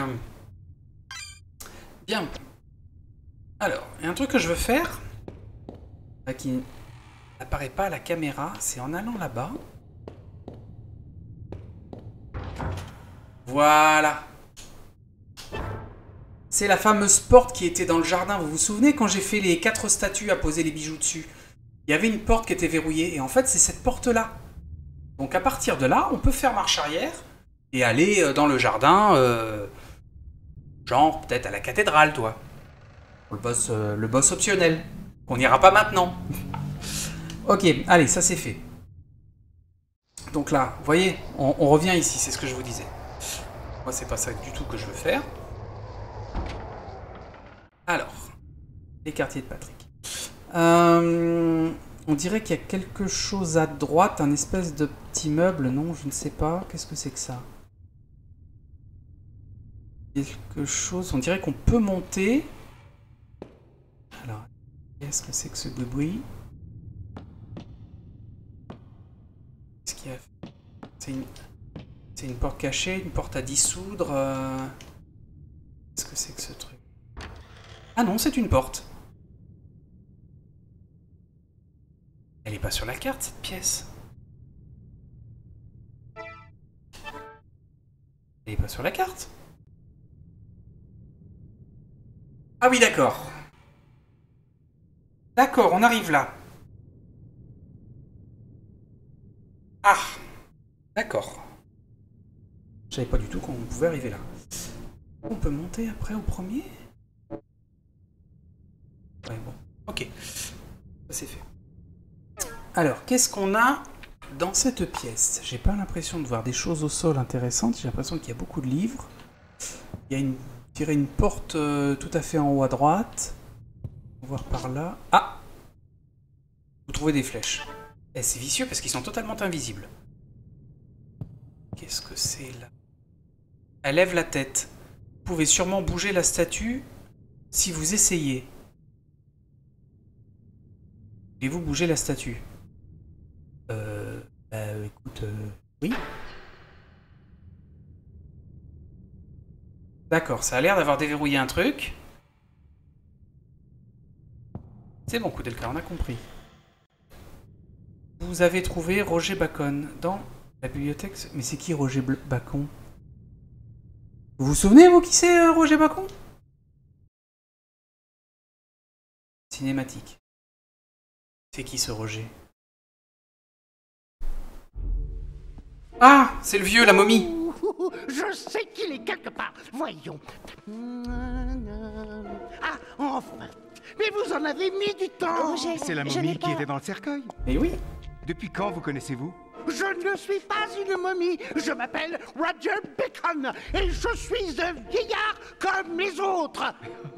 Bien. Alors, il y a un truc que je veux faire, là, qui n'apparaît pas à la caméra, c'est en allant là-bas. Voilà. C'est la fameuse porte qui était dans le jardin. Vous vous souvenez quand j'ai fait les quatre statues à poser les bijoux dessus? Il y avait une porte qui était verrouillée, et en fait, c'est cette porte-là. Donc à partir de là, on peut faire marche arrière et aller dans le jardin, euh, genre peut-être à la cathédrale, toi. Le boss, euh, le boss optionnel. On n'ira pas maintenant. Ok, allez, ça c'est fait. Donc là, vous voyez, on, on revient ici, c'est ce que je vous disais. Moi, c'est pas ça du tout que je veux faire. Alors, les quartiers de Patrick. Euh, on dirait qu'il y a quelque chose à droite, un espèce de petit meuble. Non, je ne sais pas. Qu'est-ce que c'est que ça? Quelque chose... On dirait qu'on peut monter... Alors, qu'est-ce que c'est que ce bruit? Qu'est-ce qu'il y a? C'est une... c'est une porte cachée, une porte à dissoudre. Euh... Qu'est-ce que c'est que ce truc? Ah non, c'est une porte. pas sur la carte, cette pièce. Elle est pas sur la carte. Ah oui, d'accord. D'accord, on arrive là. Ah, d'accord. Je savais pas du tout qu'on pouvait arriver là. On peut monter après au premier? Ouais, bon. Ok. Ça, c'est fait. Alors, qu'est-ce qu'on a dans cette pièce? J'ai pas l'impression de voir des choses au sol intéressantes. J'ai l'impression qu'il y a beaucoup de livres. Il y a une, je dirais une porte euh, tout à fait en haut à droite. On va voir par là. Ah! Vous trouvez des flèches. Eh, c'est vicieux parce qu'ils sont totalement invisibles. Qu'est-ce que c'est là? Elle lève la tête. Vous pouvez sûrement bouger la statue si vous essayez. Et vous bougez la statue? Euh... Bah écoute... Euh, oui. D'accord, ça a l'air d'avoir déverrouillé un truc. C'est bon, Koudelka, on a compris. Vous avez trouvé Roger Bacon dans la bibliothèque... Mais c'est qui Roger Bacon? Vous vous souvenez, vous, qui c'est euh, Roger Bacon? Cinématique. C'est qui ce Roger? Ah, c'est le vieux, la momie. Je sais qu'il est quelque part. Voyons. Ah, enfin. Mais vous en avez mis du temps. Roger, C'est la je momie n'ai qui pas... était dans le cercueil. Eh oui. Depuis quand vous connaissez-vous? Je ne suis pas une momie. Je m'appelle Roger Bacon. Et je suis un vieillard comme les autres.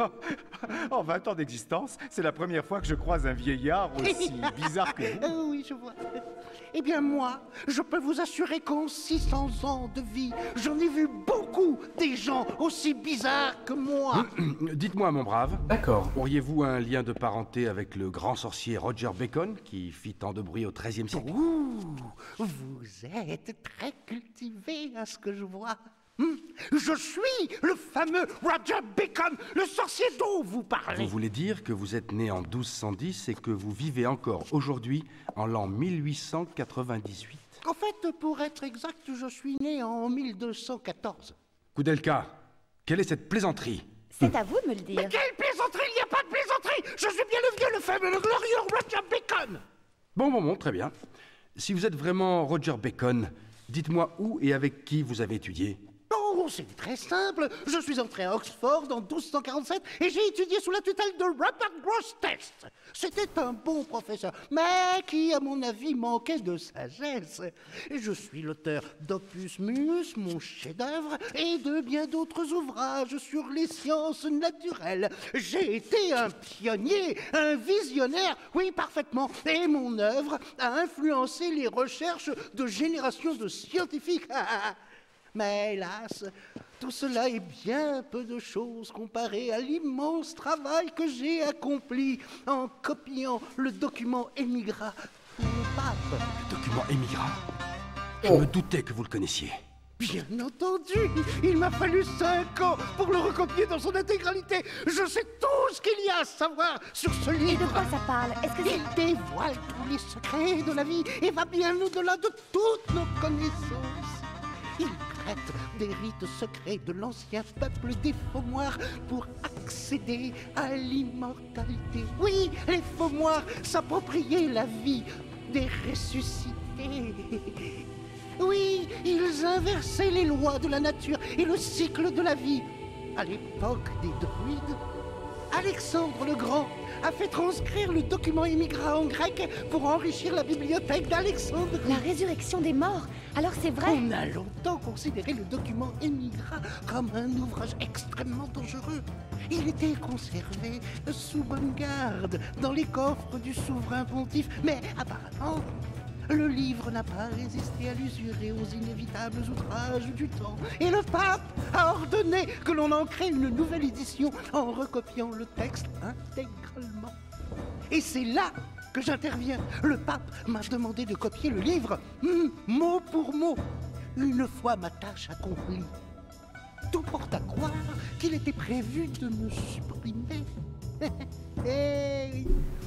En vingt ans d'existence, c'est la première fois que je croise un vieillard aussi bizarre que vous. Euh, oui, je vois. Eh bien, moi, je peux vous assurer qu'en six cents ans de vie, j'en ai vu beaucoup des gens aussi bizarres que moi. Dites-moi, mon brave, D'accord. auriez-vous un lien de parenté avec le grand sorcier Roger Bacon, qui fit tant de bruit au treizième siècle? Ouh, vous êtes très cultivé à ce que je vois. Hmm, Je suis le fameux Roger Bacon, le sorcier dont vous parlez. Vous voulez dire que vous êtes né en douze cent dix et que vous vivez encore aujourd'hui en l'an mille huit cent quatre-vingt-dix-huit? En fait, pour être exact, je suis né en mille deux cent quatorze. Koudelka, quelle est cette plaisanterie? C'est à vous de me le dire. Mais quelle plaisanterie? Il n'y a pas de plaisanterie. Je suis bien le vieux, le fameux, le glorieux Roger Bacon. Bon, bon, bon, très bien. Si vous êtes vraiment Roger Bacon, dites-moi où et avec qui vous avez étudié. Oh, c'est très simple. Je suis entré à Oxford en douze cent quarante-sept et j'ai étudié sous la tutelle de Robert Grosseteste. C'était un bon professeur, mais qui, à mon avis, manquait de sagesse. Et je suis l'auteur d'Opus Mus, mon chef-d'œuvre, et de bien d'autres ouvrages sur les sciences naturelles. J'ai été un pionnier, un visionnaire, oui, parfaitement. Et mon œuvre a influencé les recherches de générations de scientifiques. Mais hélas, tout cela est bien peu de choses comparé à l'immense travail que j'ai accompli en copiant le document émigra pour le pape. Le document émigra? Je me doutais que vous le connaissiez. Bien entendu, il m'a fallu cinq ans pour le recopier dans son intégralité. Je sais tout ce qu'il y a à savoir sur ce Et de livre. quoi ça parle? Est-ce que Il c'est... dévoile tous les secrets de la vie et va bien au-delà de toutes nos connaissances. Il traite des rites secrets de l'ancien peuple des Faumoirs pour accéder à l'immortalité. Oui, les Faumoirs s'appropriaient la vie des ressuscités. Oui, ils inversaient les lois de la nature et le cycle de la vie. À l'époque des druides, Alexandre le Grand a fait transcrire le document émigra en grec pour enrichir la bibliothèque d'Alexandre. La résurrection des morts? Alors c'est vrai? On a longtemps considéré le document émigra comme un ouvrage extrêmement dangereux. Il était conservé sous bonne garde dans les coffres du souverain pontife, mais apparemment, le livre n'a pas résisté à l'usure et aux inévitables outrages du temps. Et le pape a ordonné que l'on en crée une nouvelle édition en recopiant le texte intégralement. Et c'est là que j'interviens. Le pape m'a demandé de copier le livre, hmm, mot pour mot, une fois ma tâche accomplie. Tout porte à croire qu'il était prévu de me supprimer. Eh oui.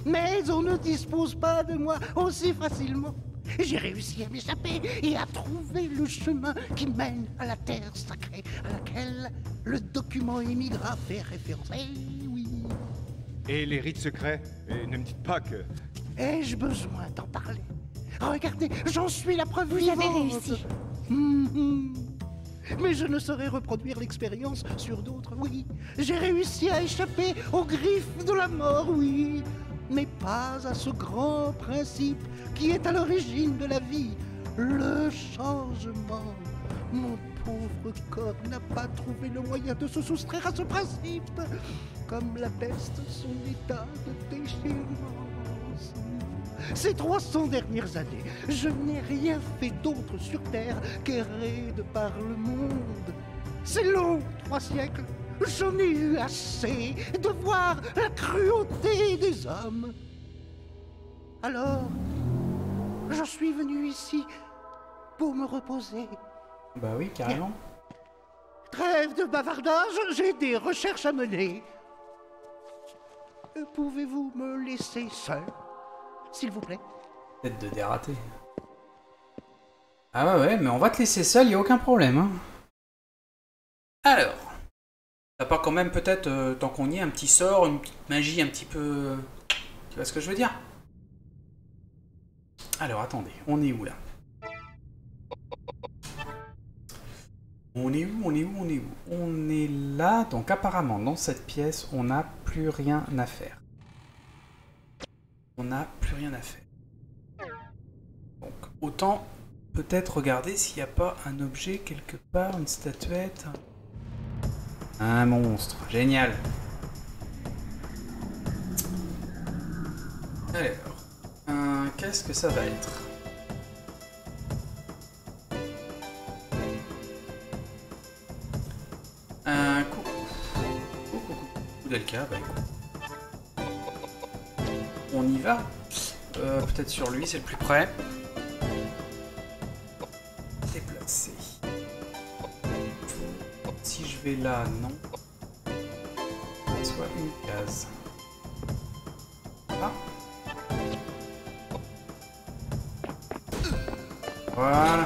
Mais on ne dispose pas de moi aussi facilement. J'ai réussi à m'échapper et à trouver le chemin qui mène à la terre sacrée à laquelle le document émigraphe fait référence. Eh oui. Et les rites secrets? Et ne me dites pas que... Ai-je besoin d'en parler? Regardez, j'en suis la preuve Vous vivante. avez réussi. Mhm. Mais je ne saurais reproduire l'expérience sur d'autres, oui. J'ai réussi à échapper aux griffes de la mort, oui. Mais pas à ce grand principe qui est à l'origine de la vie, le changement. Mon pauvre corps n'a pas trouvé le moyen de se soustraire à ce principe, comme la peste son état de déchéance. Ces trois cents dernières années, je n'ai rien fait d'autre sur Terre qu'errer de par le monde. C'est long, trois siècles. J'en ai eu assez de voir la cruauté des hommes. Alors, je suis venu ici pour me reposer. Bah oui, carrément. Trêve de bavardage, j'ai des recherches à mener. Pouvez-vous me laisser seul, s'il vous plaît? Tête de dératé. Ah ouais, ouais, mais on va te laisser seul, y a aucun problème. Hein. Alors, t'as pas quand même peut-être, euh, tant qu'on y est, un petit sort, une petite magie un petit peu... Tu vois ce que je veux dire? Alors, attendez, on est où là? On est où, on est où, on est où? On est là, donc apparemment, dans cette pièce, on n'a plus rien à faire. On n'a plus rien à faire. Donc, autant peut-être regarder s'il n'y a pas un objet quelque part, une statuette. Un monstre, génial. Alors, euh, qu'est-ce que ça va être? Un coucou. Coucou, coucou. Delca, bah écoute. On y va. Euh, peut-être sur lui, c'est le plus près. Déplacer. Si je vais là, non. Soit une case. Ah. Voilà.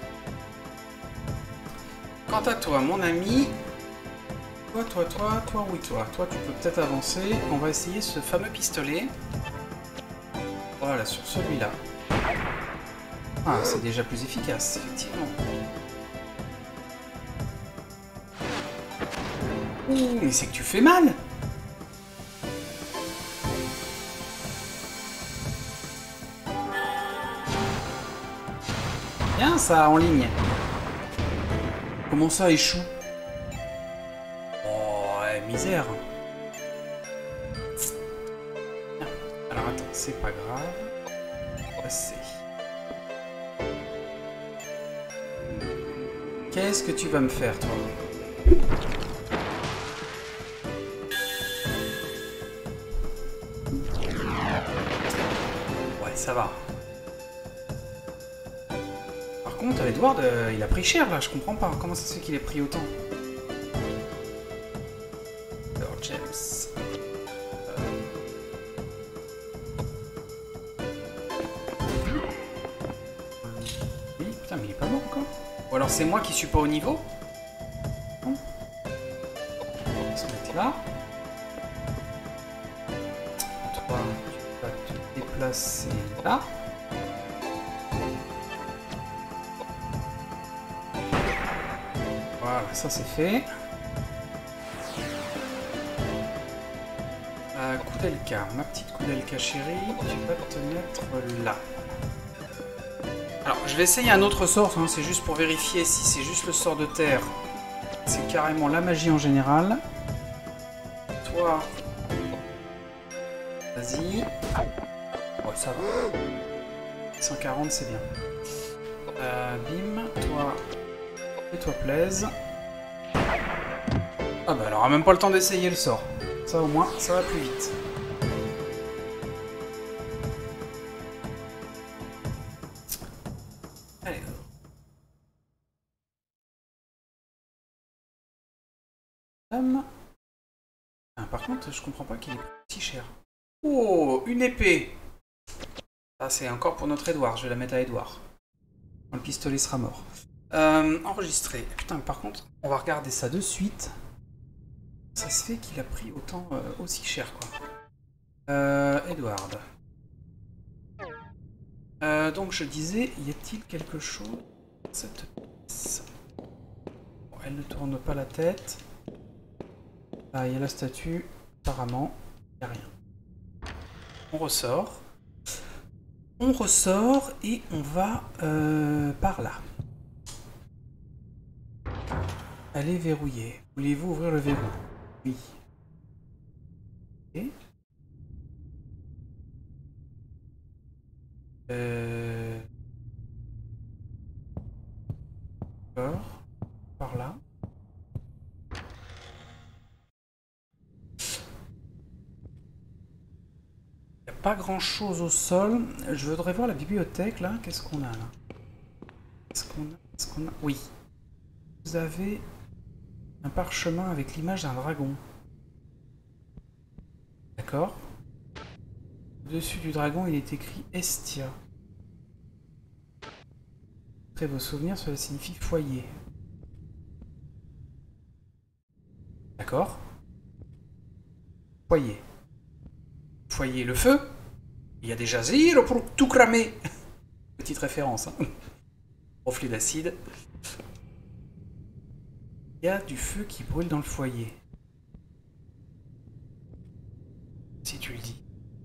Quant à toi, mon ami, toi, toi, toi, toi, oui, toi, toi, tu peux peut-être avancer. On va essayer ce fameux pistolet. Voilà, sur celui-là. Ah, c'est déjà plus efficace, effectivement. Ouh, mais c'est que tu fais mal! Bien ça, en ligne. Comment ça échoue? Oh, ouais, misère. Alors attends, c'est pas grave. Passer. Qu'est-ce que tu vas me faire, toi? Ouais, ça va. Par contre, Edward, euh, il a pris cher, là, je comprends pas. Comment ça se fait qu'il ait pris autant? Alors, James... Oui, putain, mais il est pas mort encore. Ou alors c'est moi qui suis pas au niveau. Bon. On va se mettre là. Toi, tu vas te déplacer là. Voilà, ça c'est fait. Euh, Koudelka, ma petite Koudelka chérie, tu vas te mettre là. Alors, je vais essayer un autre sort, hein, c'est juste pour vérifier si c'est juste le sort de terre. C'est carrément la magie en général. Toi... Vas-y. Ouais, ça va. cent quarante, c'est bien. Euh, bim, toi... Fais-toi plaise. Ah bah alors, on a même pas le temps d'essayer le sort. Ça au moins, ça va plus vite. Allez. Hum. Ah, par contre, je comprends pas qu'il est si cher. Oh, une épée. Ça, c'est encore pour notre Edouard. Je vais la mettre à Edouard. Le pistolet sera mort. Euh, enregistré. Putain, par contre, on va regarder ça de suite. Ça se fait qu'il a pris autant, euh, aussi cher, quoi. Euh, Edward. Euh, donc, je disais, y a-t-il quelque chose dans cette pièce? Bon, elle ne tourne pas la tête. Là, il y a la statue. Apparemment, il n'y a rien. On ressort. On ressort et on va euh, par là. Elle est verrouillée. Voulez-vous ouvrir le verrou? Oui. Et euh... D'accord. Par là. Il n'y a pas grand chose au sol. Je voudrais voir la bibliothèque là. Qu'est-ce qu'on a là? Qu'est-ce qu'on a? Qu'est-ce qu'on a? Oui. Vous avez un parchemin avec l'image d'un dragon. D'accord. Au-dessus du dragon, il est écrit Estia. Après vos souvenirs, cela signifie foyer. D'accord. Foyer. Foyer, le feu. Il y a déjà zéro pour tout cramer. Petite référence. Hein. Reflet d'acide. Il y a du feu qui brûle dans le foyer. Si tu le dis.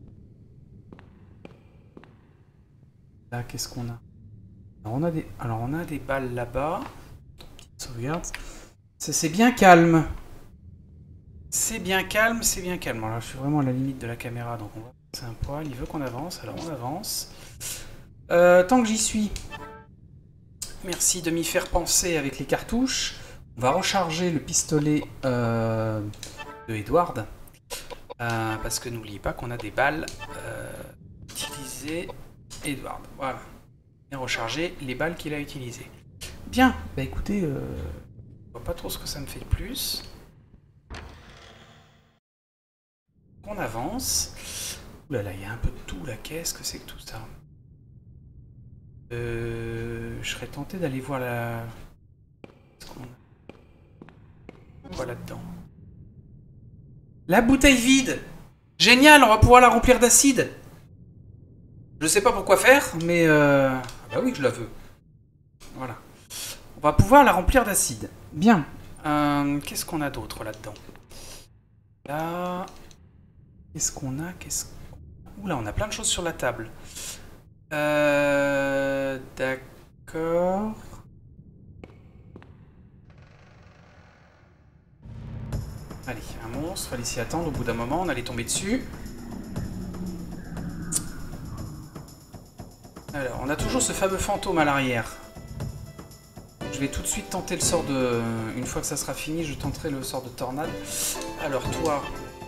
Là, qu'est-ce qu'on a? Alors on a des, alors on a des balles là-bas. Petite sauvegarde. C'est bien calme. C'est bien calme, c'est bien calme. Alors là, je suis vraiment à la limite de la caméra, donc on va passer un poil. Il veut qu'on avance, alors on avance. Euh, tant que j'y suis, merci de m'y faire penser avec les cartouches. On va recharger le pistolet euh, de Edward. Euh, parce que n'oubliez pas qu'on a des balles euh, utilisées. Edward, voilà. Et recharger les balles qu'il a utilisées. Bien, bah écoutez, euh, je vois pas trop ce que ça me fait de plus. On avance. Ouh là là, il y a un peu de tout là. Qu'est-ce que c'est que tout ça? Euh, je serais tenté d'aller voir la... Qu'est-ce qu'on a? Quoi là-dedans? La bouteille vide! Génial, on va pouvoir la remplir d'acide! Je sais pas pourquoi faire, mais... Euh... Ah bah oui que je la veux. Voilà. On va pouvoir la remplir d'acide. Bien. Euh, Qu'est-ce qu'on a d'autre là-dedans? Là... Qu'est-ce qu'on a? Qu'est-ce qu'on... Oula, on a plein de choses sur la table. Euh... D'accord... Allez, un monstre, fallait s'y attendre, au bout d'un moment, on allait tomber dessus. Alors, on a toujours ce fameux fantôme à l'arrière. Je vais tout de suite tenter le sort de... Une fois que ça sera fini, je tenterai le sort de tornade. Alors, toi...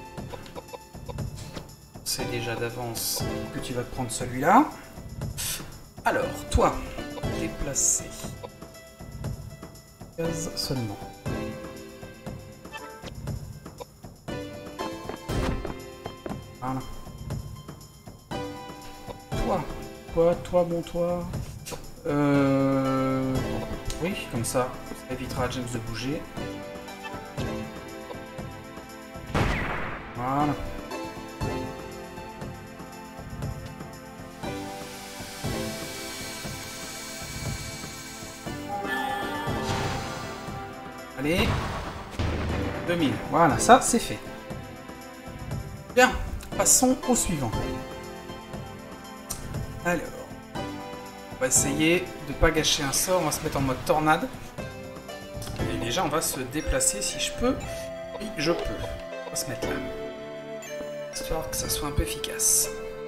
C'est déjà d'avance que tu vas te prendre celui-là. Alors, toi, déplacer. Case seulement. Voilà. Toi, toi, toi, bon toi. Euh... Oui, comme ça, ça évitera à James de bouger. Voilà. Allez. deux mille. Voilà, ça, c'est fait. Bien. Passons au suivant. Alors, on va essayer de ne pas gâcher un sort. On va se mettre en mode tornade. Et déjà, on va se déplacer si je peux. Oui, je peux. On va se mettre là. Histoire que ça soit un peu efficace.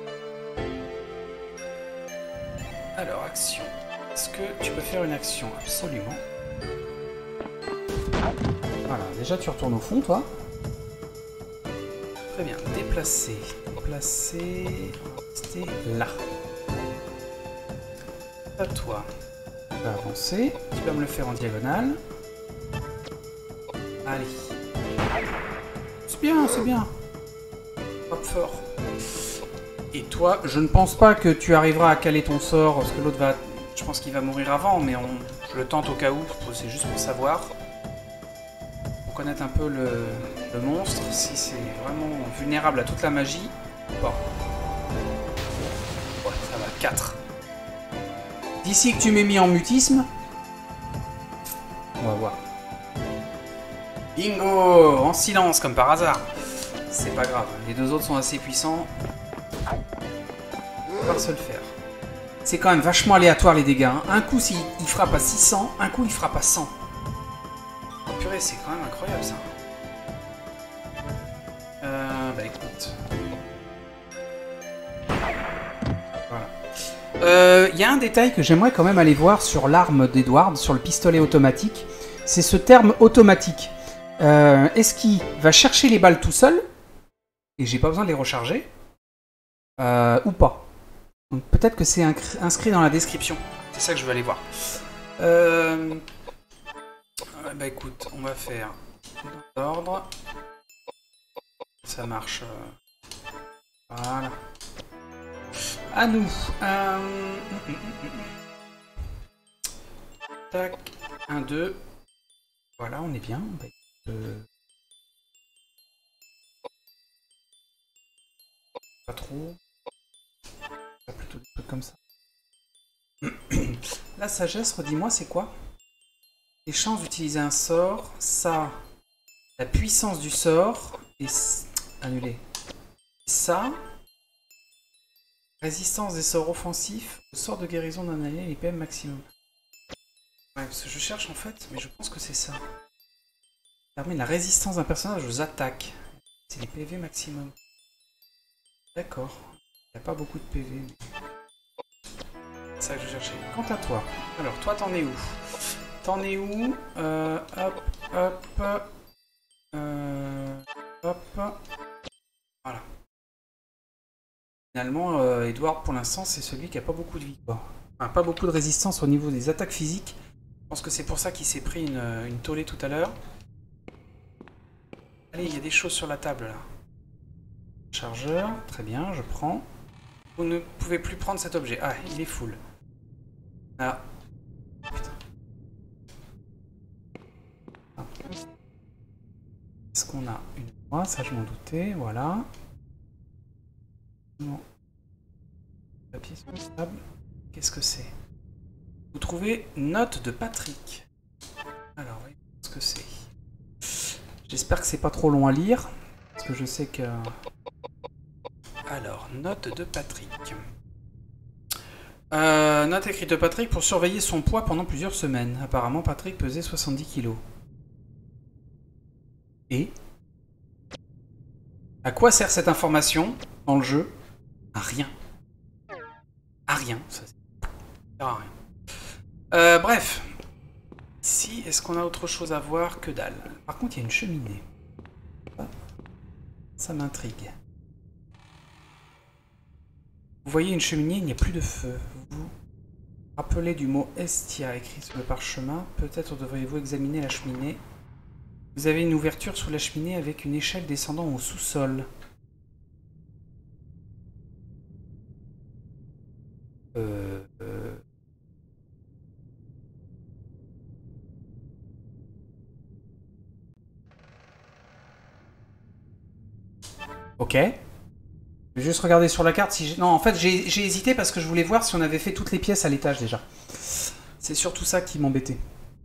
Alors, action. Est-ce que tu peux faire une action? Absolument. Voilà, déjà tu retournes au fond, toi. Très bien, déplacer, déplacer, on va rester là. À toi, tu vas avancer, tu vas me le faire en diagonale. Allez. C'est bien, c'est bien. frappe fort. Et toi, je ne pense pas que tu arriveras à caler ton sort, parce que l'autre va... Je pense qu'il va mourir avant, mais on... je le tente au cas où, c'est juste pour savoir. Pour connaître un peu le, le monstre, si c'est vraiment vulnérable à toute la magie. Bon. Ouais, ça va, quatre. D'ici que tu m'aies mis en mutisme, on va voir. Bingo! En silence, comme par hasard. C'est pas grave, les deux autres sont assez puissants. On va se le faire. C'est quand même vachement aléatoire les dégâts. Hein. Un coup, il, il frappe à six cents, un coup, il frappe à cent. Oh, purée, c'est quand même incroyable ça. Euh, bah écoute. Voilà. Il euh, y a un détail que j'aimerais quand même aller voir sur l'arme d'Edward, sur le pistolet automatique. C'est ce terme automatique. Euh, Est-ce qu'il va chercher les balles tout seul et j'ai pas besoin de les recharger euh, ou pas? Donc peut-être que c'est inscrit dans la description. C'est ça que je veux aller voir. Euh... Bah écoute, on va faire dans l'ordre. Ça marche. Voilà. À nous. Euh... Tac. un, deux. Voilà, on est bien. Bah, euh... Pas trop. Plutôt des trucs comme ça. La sagesse, redis-moi, c'est quoi? Les chances d'utiliser un sort, ça, la puissance du sort, et annulé. Ça, résistance des sorts offensifs, le sort de guérison d'un allié, les P M maximum. Ouais, parce que je cherche en fait, mais je pense que c'est ça. Permet la résistance d'un personnage aux attaques. C'est les P V maximum. D'accord. Il n'y a pas beaucoup de P V. C'est ça que je cherchais. Quant à toi, alors toi t'en es où? T'en es où? euh, Hop, hop, euh, hop. Voilà. Finalement, euh, Edward pour l'instant c'est celui qui a pas beaucoup de vie. Bon. Enfin, pas beaucoup de résistance au niveau des attaques physiques. Je pense que c'est pour ça qu'il s'est pris une, une tollée tout à l'heure. Allez, il y a des choses sur la table là. Chargeur, très bien, je prends. Vous ne pouvez plus prendre cet objet. Ah, il est full. Ah. Putain. Ah. Est-ce qu'on a une croix? Ça, je m'en doutais. Voilà. Non. Papier sur la table. Qu'est-ce que c'est? Vous trouvez note de Patrick. Alors, voyons ce que c'est. J'espère que c'est pas trop long à lire. Parce que je sais que... Alors, note de Patrick. Euh, note écrite de Patrick pour surveiller son poids pendant plusieurs semaines. Apparemment, Patrick pesait soixante-dix kilos. Et à quoi sert cette information dans le jeu? À rien. À rien. Ça sert à rien. Euh, bref. Ici, est-ce qu'on a autre chose à voir? Que dalle. Par contre, il y a une cheminée. Ça, ça m'intrigue. Vous voyez une cheminée, il n'y a plus de feu. Vous vous rappelez du mot Estia écrit sur le parchemin. Peut-être devriez-vous examiner la cheminée. Vous avez une ouverture sous la cheminée avec une échelle descendant au sous-sol. Euh, euh... Ok. Je vais juste regarder sur la carte si j'ai... Non, en fait, j'ai hésité parce que je voulais voir si on avait fait toutes les pièces à l'étage déjà. C'est surtout ça qui m'embêtait.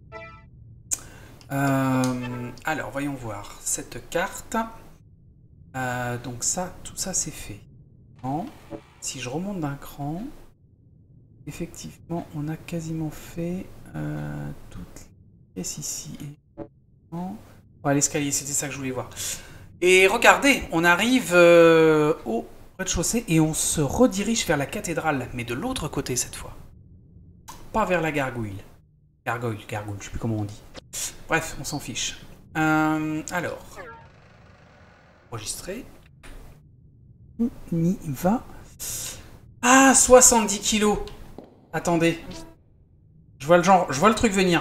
Euh... Alors, voyons voir. Cette carte... Euh, donc ça, tout ça, c'est fait. Non. Si je remonte d'un cran... Effectivement, on a quasiment fait euh, toutes les pièces ici. Non. Ouais, l'escalier, c'était ça que je voulais voir. Et regardez, on arrive euh, au rez-de-chaussée et on se redirige vers la cathédrale, mais de l'autre côté cette fois. Pas vers la gargouille. Gargoyle, gargouille, je sais plus comment on dit. Bref, on s'en fiche. Euh, alors. Enregistrer. On y va. Ah, soixante-dix kilos. Attendez. Je vois le genre, je vois le truc venir.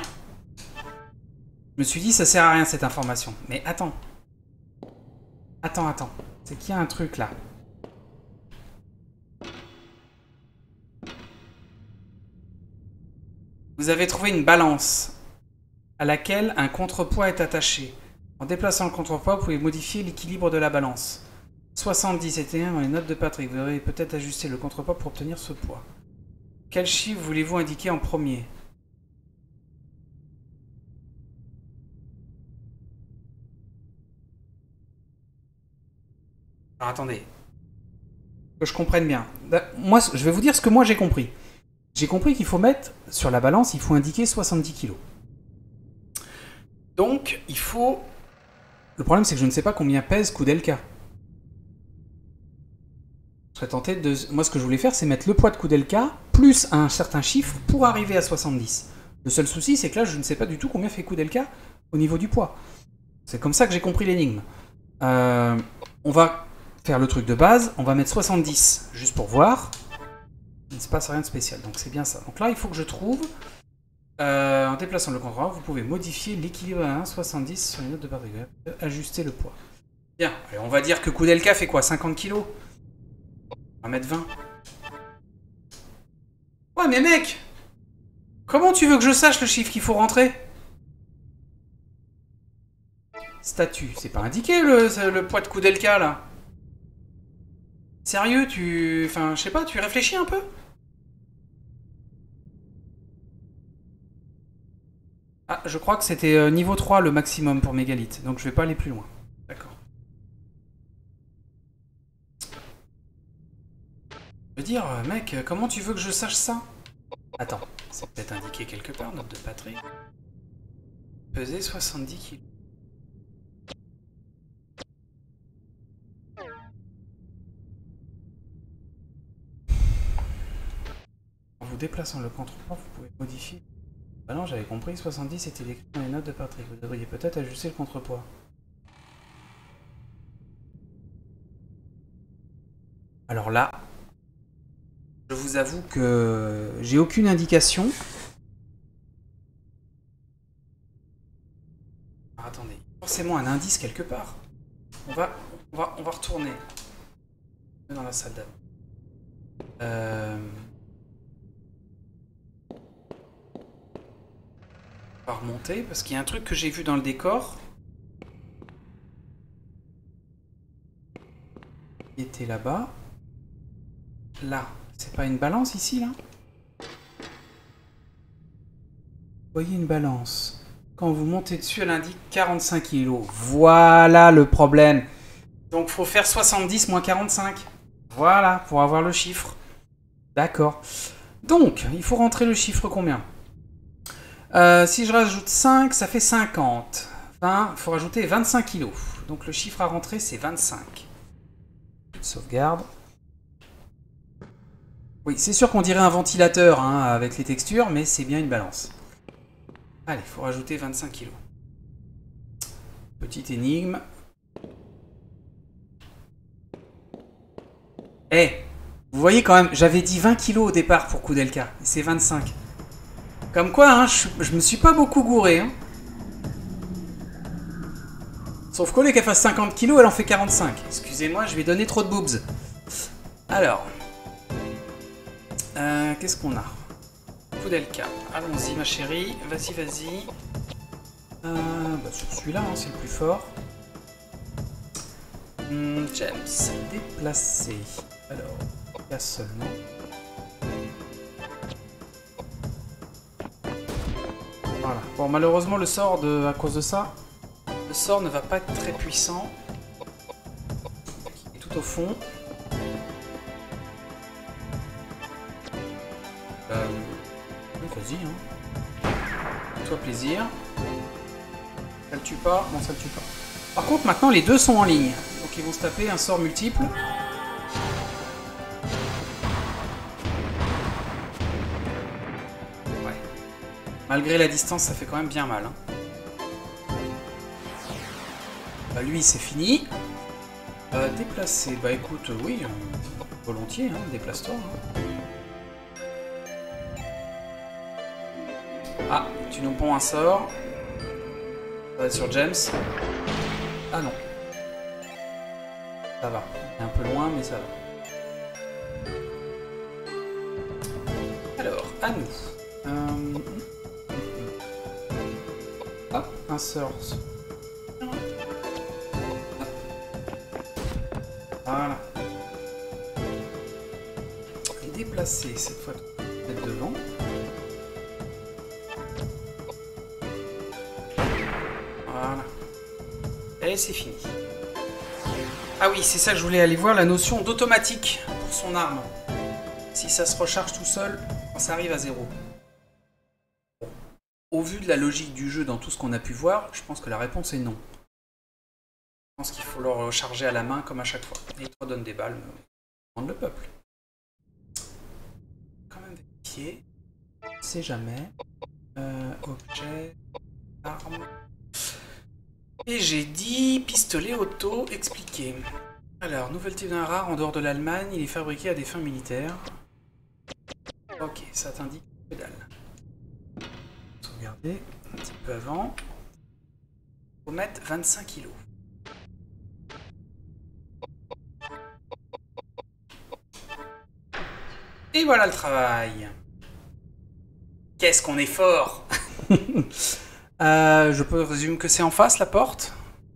Je me suis dit, ça sert à rien cette information. Mais attends. Attends, attends. c'est qu'il y a un truc là. Vous avez trouvé une balance à laquelle un contrepoids est attaché. En déplaçant le contrepoids, vous pouvez modifier l'équilibre de la balance. soixante-dix était un dans les notes de Patrick. Vous aurez peut-être ajusté le contrepoids pour obtenir ce poids. Quel chiffre voulez-vous indiquer en premier? Alors attendez. Que je comprenne bien. Moi, je vais vous dire ce que moi j'ai compris. J'ai compris qu'il faut mettre sur la balance, il faut indiquer soixante-dix kilos. Donc, il faut... Le problème, c'est que je ne sais pas combien pèse Koudelka. Je serais tenté de... Moi, ce que je voulais faire, c'est mettre le poids de Koudelka plus un certain chiffre pour arriver à soixante-dix. Le seul souci, c'est que là, je ne sais pas du tout combien fait Koudelka au niveau du poids. C'est comme ça que j'ai compris l'énigme. Euh, on va faire le truc de base. On va mettre soixante-dix, juste pour voir. Il ne se passe rien de spécial, donc c'est bien ça. Donc là, il faut que je trouve... Euh, en déplaçant le contrôleur, vous pouvez modifier l'équilibre à un soixante-dix sur les notes de Patrick. Ajuster le poids. Bien, allez, on va dire que Koudelka fait quoi, cinquante kilos? On va mettre vingt. Ouais, mais mec! Comment tu veux que je sache le chiffre qu'il faut rentrer? Statut, c'est pas indiqué le, le poids de Koudelka, là. Sérieux, tu... Enfin, je sais pas, tu réfléchis un peu? Ah, je crois que c'était euh, niveau trois le maximum pour mégalithes, donc je vais pas aller plus loin. D'accord. Je veux dire, euh, mec, comment tu veux que je sache ça? Attends, c'est peut-être indiqué quelque part, note de Patrick. Peser soixante-dix kilos. En vous déplaçant le contrepoids, vous pouvez modifier... Ah non, j'avais compris, soixante-dix était écrit dans les notes de Patrick. Vous devriez peut-être ajuster le contrepoids. Alors là, je vous avoue que j'ai aucune indication. Alors, attendez, forcément un indice quelque part. On va, on va, on va retourner dans la salle d'avant. Euh... On va remonter parce qu'il y a un truc que j'ai vu dans le décor. Il était là-bas. Là, c'est pas une balance ici, là? Vous voyez une balance. Quand vous montez dessus, elle indique quarante-cinq kilos. Voilà le problème. Donc, faut faire soixante-dix moins quarante-cinq. Voilà, pour avoir le chiffre. D'accord. Donc, il faut rentrer le chiffre combien? Euh, si je rajoute cinq, ça fait cinquante. vingt, il faut rajouter vingt-cinq kilos. Donc le chiffre à rentrer, c'est vingt-cinq. Sauvegarde. Oui, c'est sûr qu'on dirait un ventilateur hein, avec les textures, mais c'est bien une balance. Allez, il faut rajouter vingt-cinq kilos. Petite énigme. Eh, hey, vous voyez quand même, j'avais dit vingt kilos au départ pour Koudelka. C'est vingt-cinq. Comme quoi, hein, je, je me suis pas beaucoup gouré. Hein. Sauf qu'au lieu qu'elle fasse cinquante kilos, elle en fait quarante-cinq. Excusez-moi, je vais donner trop de boobs. Alors. Euh, Qu'est-ce qu'on a? Koudelka. Allons-y, ma chérie. Vas-y, vas-y. Euh, bah, sur celui-là, hein, c'est le plus fort. Hum, James. Déplacé. Alors, là seulement. Voilà. Bon, malheureusement, le sort, de, à cause de ça, le sort ne va pas être très puissant. Il est tout au fond. Euh, Vas-y, hein. Fais-toi plaisir. Ça le tue pas? Non, ça le tue pas. Par contre, maintenant, les deux sont en ligne. Donc, ils vont se taper un sort multiple. Malgré la distance, ça fait quand même bien mal. Hein. Bah, lui, c'est fini. Euh, déplacer. Bah écoute, oui, euh, volontiers, hein, déplace-toi. Hein. Ah, tu nous ponds un sort. Ça va être sur James. Ah non. Ça va. C'est un peu loin, mais ça va. Alors, à nous. Euh... Hop, un source. Voilà. Et déplacer cette fois peut-être devant. Voilà. Et c'est fini. Ah oui, c'est ça que je voulais aller voir, la notion d'automatique pour son arme. Si ça se recharge tout seul, quand ça arrive à zéro. Bon. Au vu de la logique du jeu dans tout ce qu'on a pu voir, je pense que la réponse est non. Je pense qu'il faut le recharger à la main comme à chaque fois. Les trois donnent des balles, mais prendre le peuple. Quand même vérifier. On sait jamais. Euh, objet. Arme. Et j'ai dit pistolet auto expliqué. Alors, nouvel type d'un rare en dehors de l'Allemagne, il est fabriqué à des fins militaires. Ok, ça t'indique que dalle. Regardez un petit peu avant. Faut mettre vingt-cinq kilos. Et voilà le travail. Qu'est-ce qu'on est fort. euh, Je peux résumer que c'est en face la porte.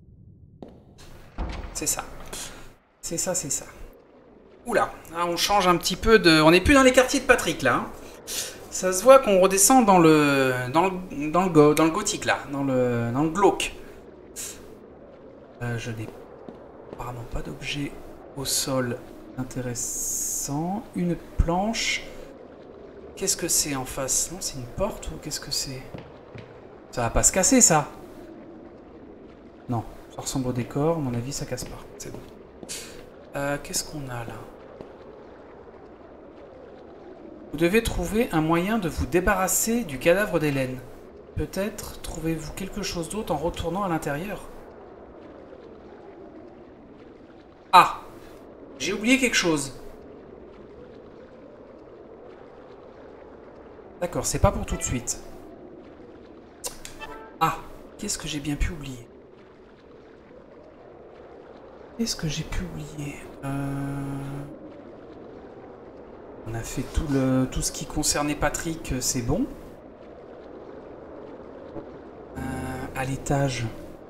C'est ça. C'est ça, c'est ça. Oula, là, on change un petit peu de... On n'est plus dans les quartiers de Patrick là. Hein. Ça se voit qu'on redescend dans le dans le dans le, go, dans le gothique là, dans le dans le glauque. Euh, je n'ai apparemment pas d'objet au sol intéressant. Une planche. Qu'est-ce que c'est en face? Non, c'est une porte ou qu'est-ce que c'est? Ça va pas se casser ça? Non, ça ressemble au décor. À mon avis, ça casse pas. C'est bon. Euh, Qu'est-ce qu'on a là? Vous devez trouver un moyen de vous débarrasser du cadavre d'Hélène. Peut-être trouvez-vous quelque chose d'autre en retournant à l'intérieur. Ah! J'ai oublié quelque chose. D'accord, c'est pas pour tout de suite. Ah! Qu'est-ce que j'ai bien pu oublier? Qu'est-ce que j'ai pu oublier? euh... On a fait tout, le, tout ce qui concernait Patrick, c'est bon. Euh, à l'étage.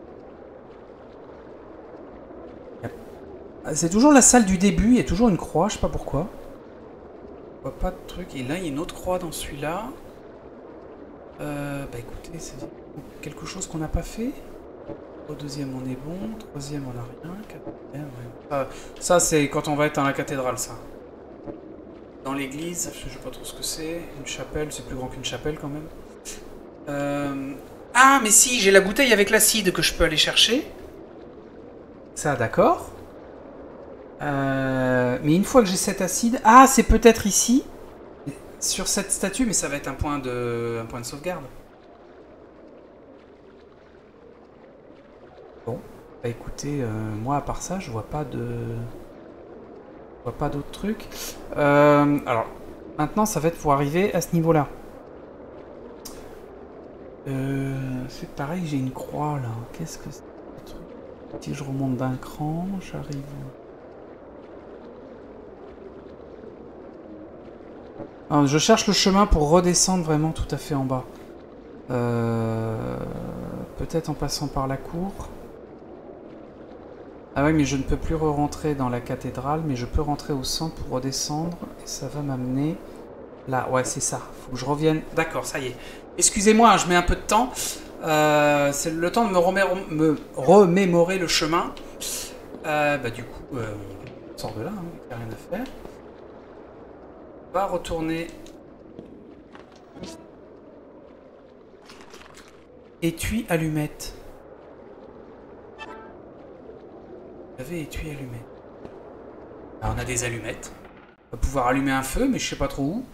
C'est toujours la salle du début, il y a toujours une croix, je sais pas pourquoi. Je vois pas de truc. Et là, il y a une autre croix dans celui-là. Euh, bah écoutez, c'est quelque chose qu'on n'a pas fait. Au deuxième, on est bon. Troisième, on n'a rien. Quatrième, ouais. Ça, ça c'est quand on va être dans la cathédrale, ça. Dans l'église, je sais pas trop ce que c'est. Une chapelle, c'est plus grand qu'une chapelle quand même. Euh... Ah, mais si, j'ai la bouteille avec l'acide que je peux aller chercher. Ça, d'accord. Euh... Mais une fois que j'ai cet acide... Ah, c'est peut-être ici. Sur cette statue, mais ça va être un point de, un point de sauvegarde. Bon, bah écoutez, euh, moi à part ça, je vois pas de... Je vois pas d'autres trucs. Euh, alors, maintenant, ça va être pour arriver à ce niveau-là. Euh, c'est pareil, j'ai une croix là. Qu'est-ce que c'est ce truc? Si je remonte d'un cran, j'arrive. Alors, je cherche le chemin pour redescendre vraiment tout à fait en bas. Euh, Peut-être en passant par la cour. Ah oui, mais je ne peux plus re-rentrer dans la cathédrale, mais je peux rentrer au centre pour redescendre, et ça va m'amener là. Ouais, c'est ça. Faut que je revienne. D'accord, ça y est. Excusez-moi, hein, je mets un peu de temps. Euh, c'est le temps de me, remémorer, me remémorer le chemin. Euh, bah du coup, euh, on sort de là, hein, il n'y a rien à faire. On va retourner. Étui allumette. Étui allumette. Alors, on a des allumettes. On va pouvoir allumer un feu, mais je sais pas trop où.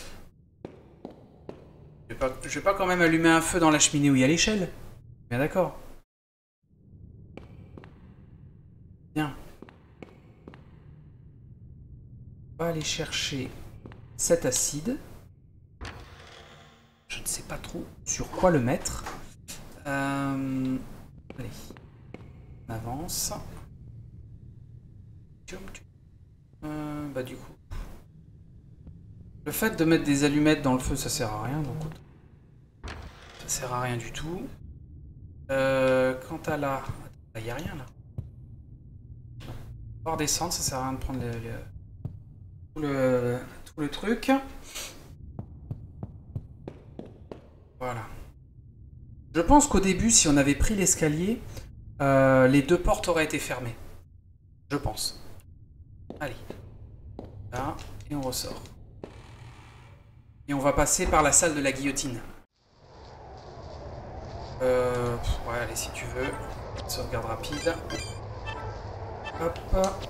Je vais pas, je vais pas quand même allumer un feu dans la cheminée où il y a l'échelle. Bien d'accord. Bien. On va aller chercher cet acide. Je ne sais pas trop sur quoi le mettre. Euh... Allez. On avance. Euh, bah du coup... Le fait de mettre des allumettes dans le feu, ça sert à rien, donc... Ça sert à rien du tout. Euh, quant à là... Il n'y a rien là. On va redescendre, ça sert à rien de prendre le, le, tout, le, tout le truc. Voilà. Je pense qu'au début, si on avait pris l'escalier, euh, les deux portes auraient été fermées. Je pense. Allez. Là, et on ressort. Et on va passer par la salle de la guillotine. Euh, ouais, allez, si tu veux. Sauvegarde rapide. Hop.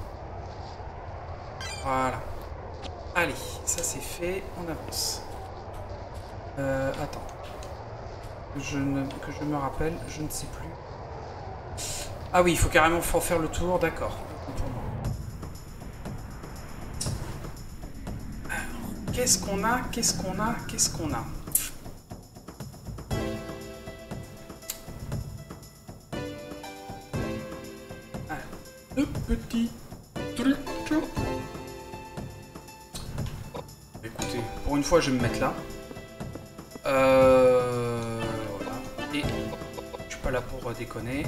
Voilà. Allez, ça c'est fait. On avance. Euh, attends. Je ne, que je me rappelle, je ne sais plus. Ah oui, il faut carrément faire le tour, d'accord. Alors, qu'est-ce qu'on a, qu'est-ce qu'on a, qu'est-ce qu'on a? Le petit truc. Écoutez, pour une fois, je vais me mettre là. Euh... Voilà. Et je suis pas là pour déconner.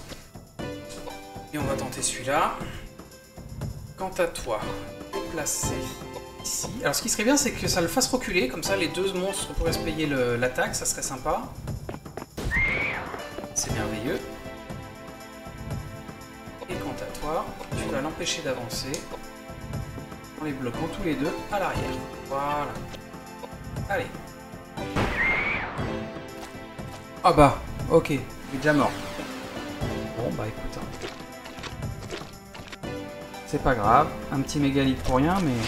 Et on va tenter celui-là. Quant à toi, déplacer ici. Alors ce qui serait bien, c'est que ça le fasse reculer. Comme ça, les deux monstres pourraient se payer l'attaque. Ça serait sympa. C'est merveilleux. Et quant à toi, tu vas l'empêcher d'avancer. En les bloquant tous les deux à l'arrière. Voilà. Allez. Ah bah, ok, il est déjà mort. Bon bah écoute, hein. C'est pas grave, un petit mégalithe pour rien, mais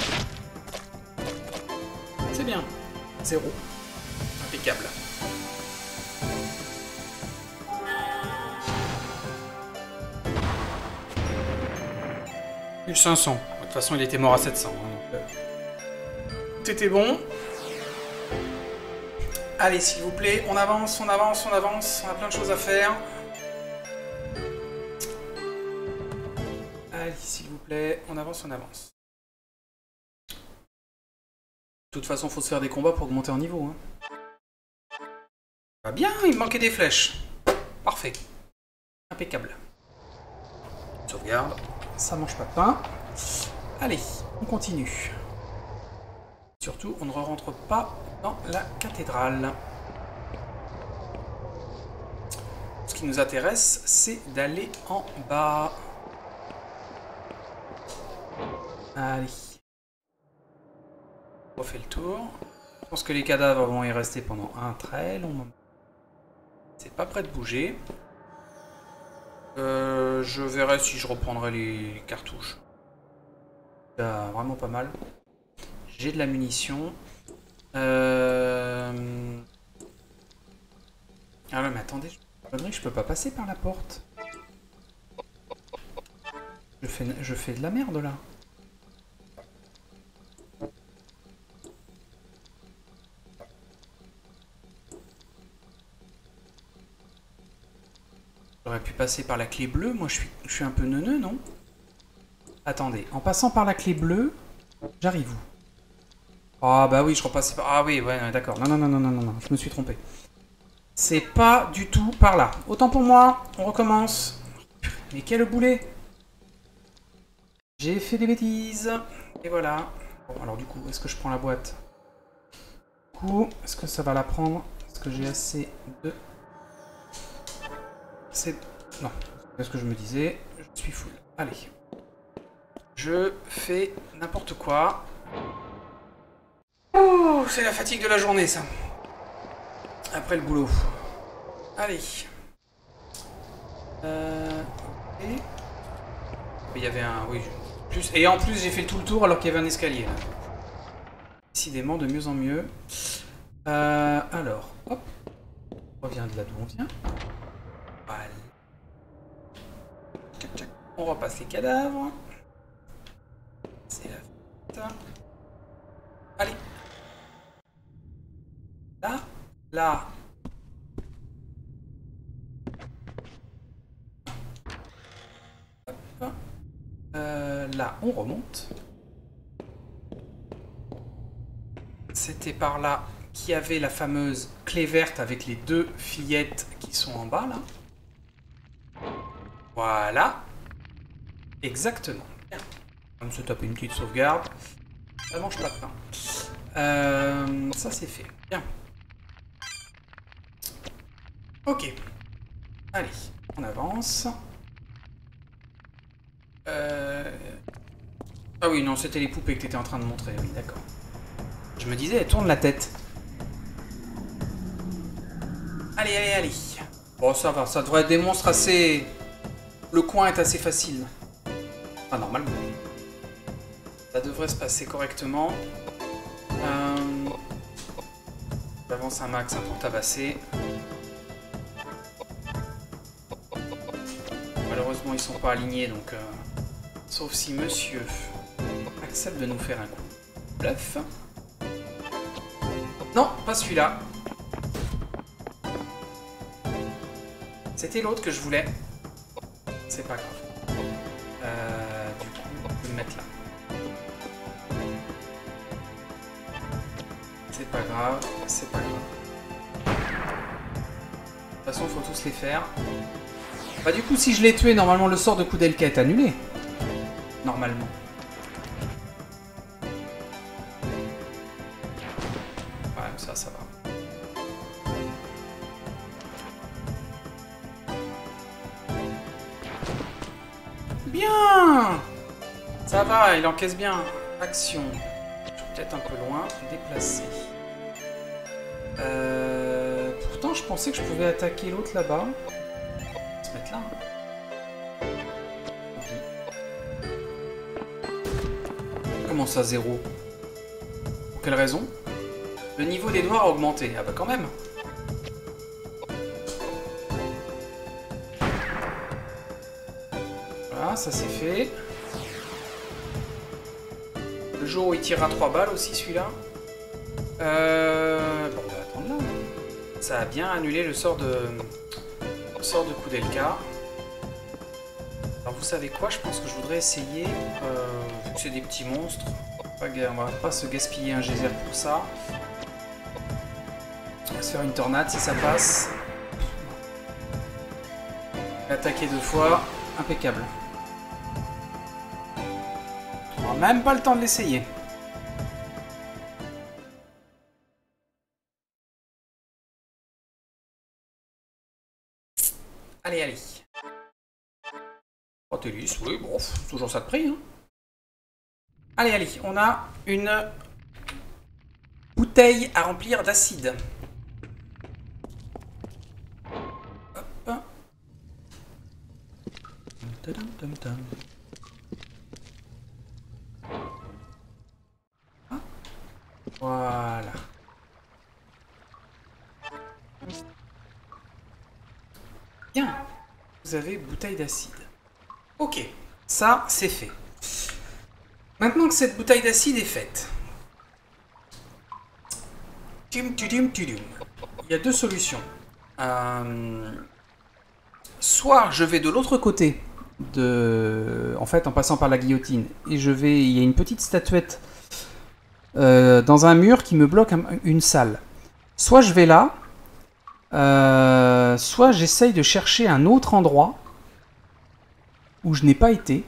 c'est bien. Zéro. Impeccable. mille cinq cents. De toute façon, il était mort à sept cents. Hein, donc, euh... C'était bon. Allez, s'il vous plaît, on avance, on avance, on avance. On a plein de choses à faire. Allez, s'il vous plaît, on avance, on avance. De toute façon, il faut se faire des combats pour augmenter en niveau. Hein. Bah bien, il me manquait des flèches. Parfait. Impeccable. Sauvegarde. Ça mange pas de pain. Allez, on continue. Surtout, on ne rentre pas dans la cathédrale. Ce qui nous intéresse, c'est d'aller en bas. Allez. On refait le tour. Je pense que les cadavres vont y rester pendant un très long moment. C'est pas prêt de bouger. Euh, je verrai si je reprendrai les cartouches. Là, vraiment pas mal. J'ai de la munition. Euh... Ah ouais, mais attendez, je peux pas passer par la porte. Je fais, je fais de la merde là. J'aurais pu passer par la clé bleue, moi je suis, je suis un peu neuneux, non? Attendez, en passant par la clé bleue, j'arrive où? Ah bah oui, je repassais par... Ah oui, ouais, d'accord. Non, non, non, non, non, non, je me suis trompé. C'est pas du tout par là. Autant pour moi, on recommence. Mais quel boulet! J'ai fait des bêtises. Et voilà. Bon, alors du coup, est-ce que je prends la boîte? Du coup, est-ce que ça va la prendre? Est-ce que j'ai assez de... C'est... Non, c'est ce que je me disais. Je suis full. Allez. Je fais n'importe quoi. Oh, c'est la fatigue de la journée, ça. Après le boulot. Allez. Euh... Et... Il y avait un... Oui. Plus... Et en plus, j'ai fait tout le tour alors qu'il y avait un escalier. Là. Décidément, de mieux en mieux. Euh... Alors, hop. On revient de là d'où on vient. Voilà. On repasse les cadavres. C'est la fête. Allez. Là. Là. Hop. Euh, Là, on remonte. C'était par là qu'il y avait la fameuse clé verte avec les deux fillettes qui sont en bas, là. Voilà. Exactement. Bien. On va se taper une petite sauvegarde. Ça mange pas de pain. Euh, ça, c'est fait. Bien. Ok. Allez, on avance. Euh... Ah oui, non, c'était les poupées que tu étais en train de montrer. Oui, d'accord. Je me disais, elle tourne la tête. Allez, allez, allez. Bon, ça va, ça devrait être des monstres assez... Le coin est assez facile. Ah, normalement. Ça devrait se passer correctement. Euh... J'avance un max hein, pour tabasser. Malheureusement, ils sont pas alignés, donc... Euh... Sauf si monsieur accepte de nous faire un coup. Bluff. Non, pas celui-là. C'était l'autre que je voulais. C'est pas grave. Euh, du coup, on peut le mettre là. C'est pas grave, c'est pas grave. De toute façon, faut tous les faire. Bah du coup, si je l'ai tué, normalement le sort de Koudelka est annulé. Normalement. Ouais, ça, ça va. Bien! Ça va, il encaisse bien. Action. Peut-être un peu loin. Déplacer. Euh... Pourtant, je pensais que je pouvais attaquer l'autre là-bas. On va se mettre là. Comment ça, zéro? Pour quelle raison? Le niveau des doigts a augmenté. Ah bah quand même. Voilà, ça c'est fait. Le jour où il tirera trois balles aussi, celui-là. Euh... Bon, on va attendre là. Ça a bien annulé le sort de... Le sort de Koudelka. Alors vous savez quoi, je pense que je voudrais essayer, euh, vu que c'est des petits monstres, on va pas se gaspiller un geyser pour ça. On va se faire une tornade si ça passe. Attaquer deux fois, impeccable. On n'aura même pas le temps de l'essayer. Allez, allez. Protélis, oui, bon, toujours ça de prix. Hein. Allez, allez, on a une bouteille à remplir d'acide. Hop. Voilà. Bien. Vous avez bouteille d'acide. Ok, ça c'est fait. Maintenant que cette bouteille d'acide est faite, il y a deux solutions. Euh, soit je vais de l'autre côté, de, en fait en passant par la guillotine, et je vais, il y a une petite statuette euh, dans un mur qui me bloque un, une salle. Soit je vais là, euh, soit j'essaye de chercher un autre endroit où je n'ai pas été.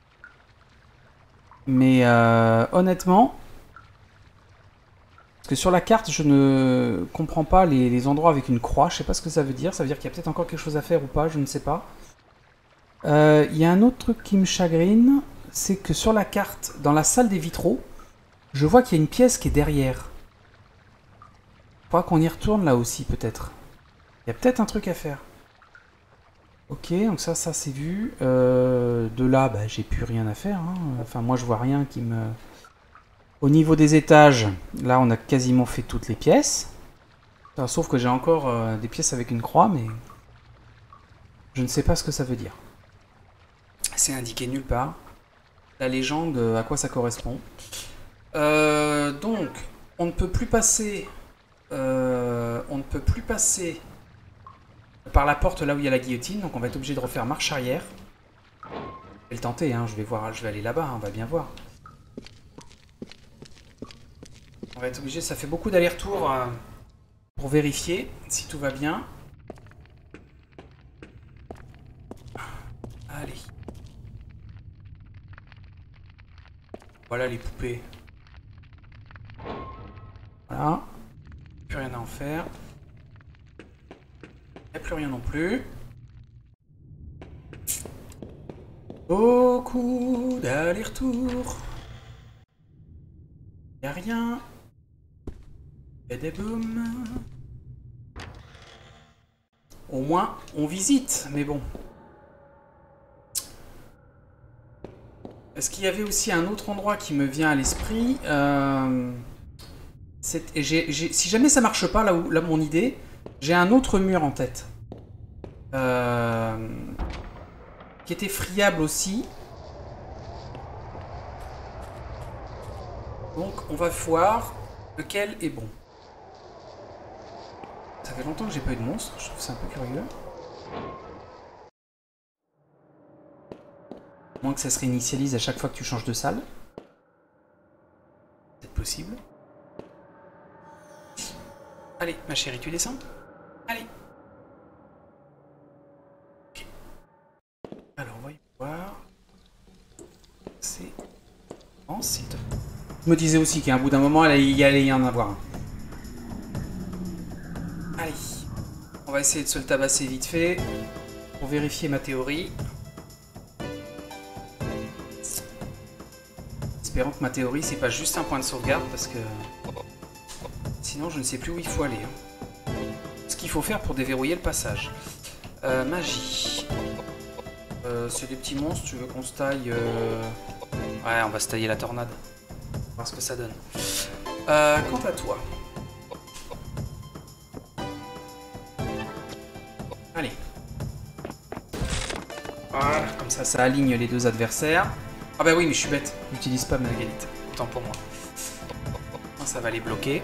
Mais euh, honnêtement, parce que sur la carte, je ne comprends pas les, les endroits avec une croix. Je sais pas ce que ça veut dire. Ça veut dire qu'il y a peut-être encore quelque chose à faire ou pas, je ne sais pas. Euh, il y a un autre truc qui me chagrine, c'est que sur la carte, dans la salle des vitraux, je vois qu'il y a une pièce qui est derrière. Il faudra qu'on y retourne là aussi, peut-être. Il y a peut-être un truc à faire. Ok, donc ça, ça c'est vu. Euh, de là, bah, j'ai plus rien à faire. Hein. Enfin, moi, je vois rien qui me... Au niveau des étages, là, on a quasiment fait toutes les pièces. Enfin, sauf que j'ai encore euh, des pièces avec une croix, mais... Je ne sais pas ce que ça veut dire. C'est indiqué nulle part. La légende, à quoi ça correspond. Euh, donc, on ne peut plus passer... Euh, on ne peut plus passer... par la porte là où il y a la guillotine, donc on va être obligé de refaire marche arrière. vais le tenter, hein. Je vais voir, je vais aller là-bas, hein. On va bien voir. On va être obligé, ça fait beaucoup d'allers-retours euh, pour vérifier si tout va bien. Allez. Voilà les poupées. Voilà. Plus rien à en faire. Il n'y a plus rien non plus. Beaucoup d'allers-retours. Il n'y a rien. Et des boum. Au moins, on visite, mais bon. Est-ce qu'il y avait aussi un autre endroit qui me vient à l'esprit euh, j'ai, j'ai, si jamais ça marche pas, là, où, là mon idée, j'ai un autre mur en tête. Euh, qui était friable aussi. Donc, on va voir lequel est bon. Ça fait longtemps que j'ai pas eu de monstre, je trouve ça un peu curieux. À moins que ça se réinitialise à chaque fois que tu changes de salle. C'est possible. Allez, ma chérie, tu descends? Allez. Ok. Alors, voyons voir. C'est... Ensuite. Je me disais aussi qu'à un bout d'un moment, il y allait y en avoir un. Allez. On va essayer de se le tabasser vite fait. Pour vérifier ma théorie. Espérons que ma théorie, c'est pas juste un point de sauvegarde, parce que... Sinon, je ne sais plus où il faut aller. Hein. Ce qu'il faut faire pour déverrouiller le passage. Euh, magie. Euh, c'est des petits monstres, tu veux qu'on se taille... Euh... Ouais, on va se tailler la tornade. On va voir ce que ça donne. Euh, quant à toi... Allez. Voilà, comme ça, ça aligne les deux adversaires. Ah bah oui, mais je suis bête. J'utilise pas ma égalité. Autant pour moi. Ça va les bloquer.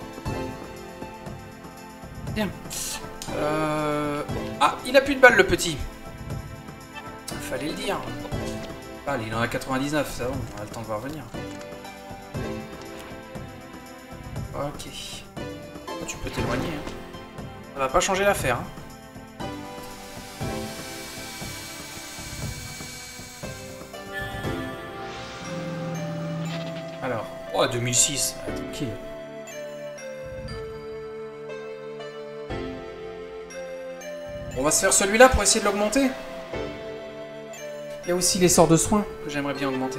Bien. Euh... Ah, il a plus de balles, le petit. Fallait le dire. Ah, il en a quatre-vingt-dix-neuf, ça va, on a le temps de voir venir. Ok. Oh, tu peux t'éloigner. Hein. Ça va pas changer l'affaire. Hein. Alors, oh, deux mille six, ah, tranquille. On va se faire celui-là pour essayer de l'augmenter. Il y a aussi les sorts de soins que j'aimerais bien augmenter.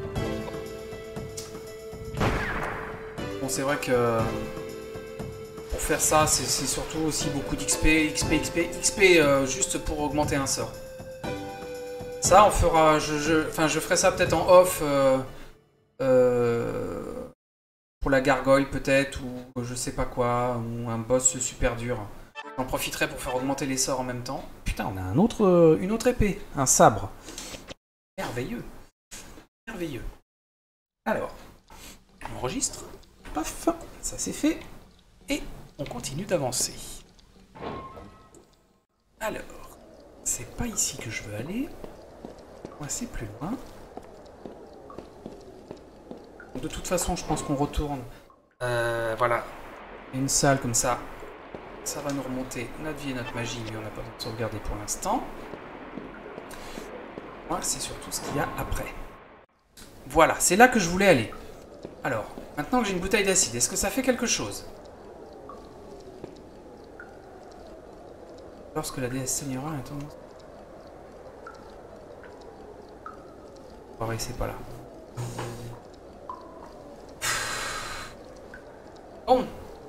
Bon, c'est vrai que pour faire ça, c'est surtout aussi beaucoup d'X P, X P, X P, X P euh, juste pour augmenter un sort. Ça, on fera, je, je, enfin, je ferai ça peut-être en off. Euh, Euh, pour la gargoyle peut-être, ou je sais pas quoi, ou un boss super dur. J'en profiterai pour faire augmenter les sorts en même temps. Putain, on a un autre, une autre épée, un sabre. Merveilleux. Merveilleux. Alors, on enregistre. Paf, ça c'est fait. Et on continue d'avancer. Alors, c'est pas ici que je veux aller. Moi, c'est plus loin. De toute façon, je pense qu'on retourne. Euh, voilà. Une salle comme ça. Ça va nous remonter notre vie et notre magie, mais on n'a pas besoin de sauvegarder pour l'instant. Moi, c'est surtout ce qu'il y a après. Voilà, c'est là que je voulais aller. Alors, maintenant que j'ai une bouteille d'acide, est-ce que ça fait quelque chose? Lorsque la déesse saignera, attends. Oh, c'est pas là. Bon.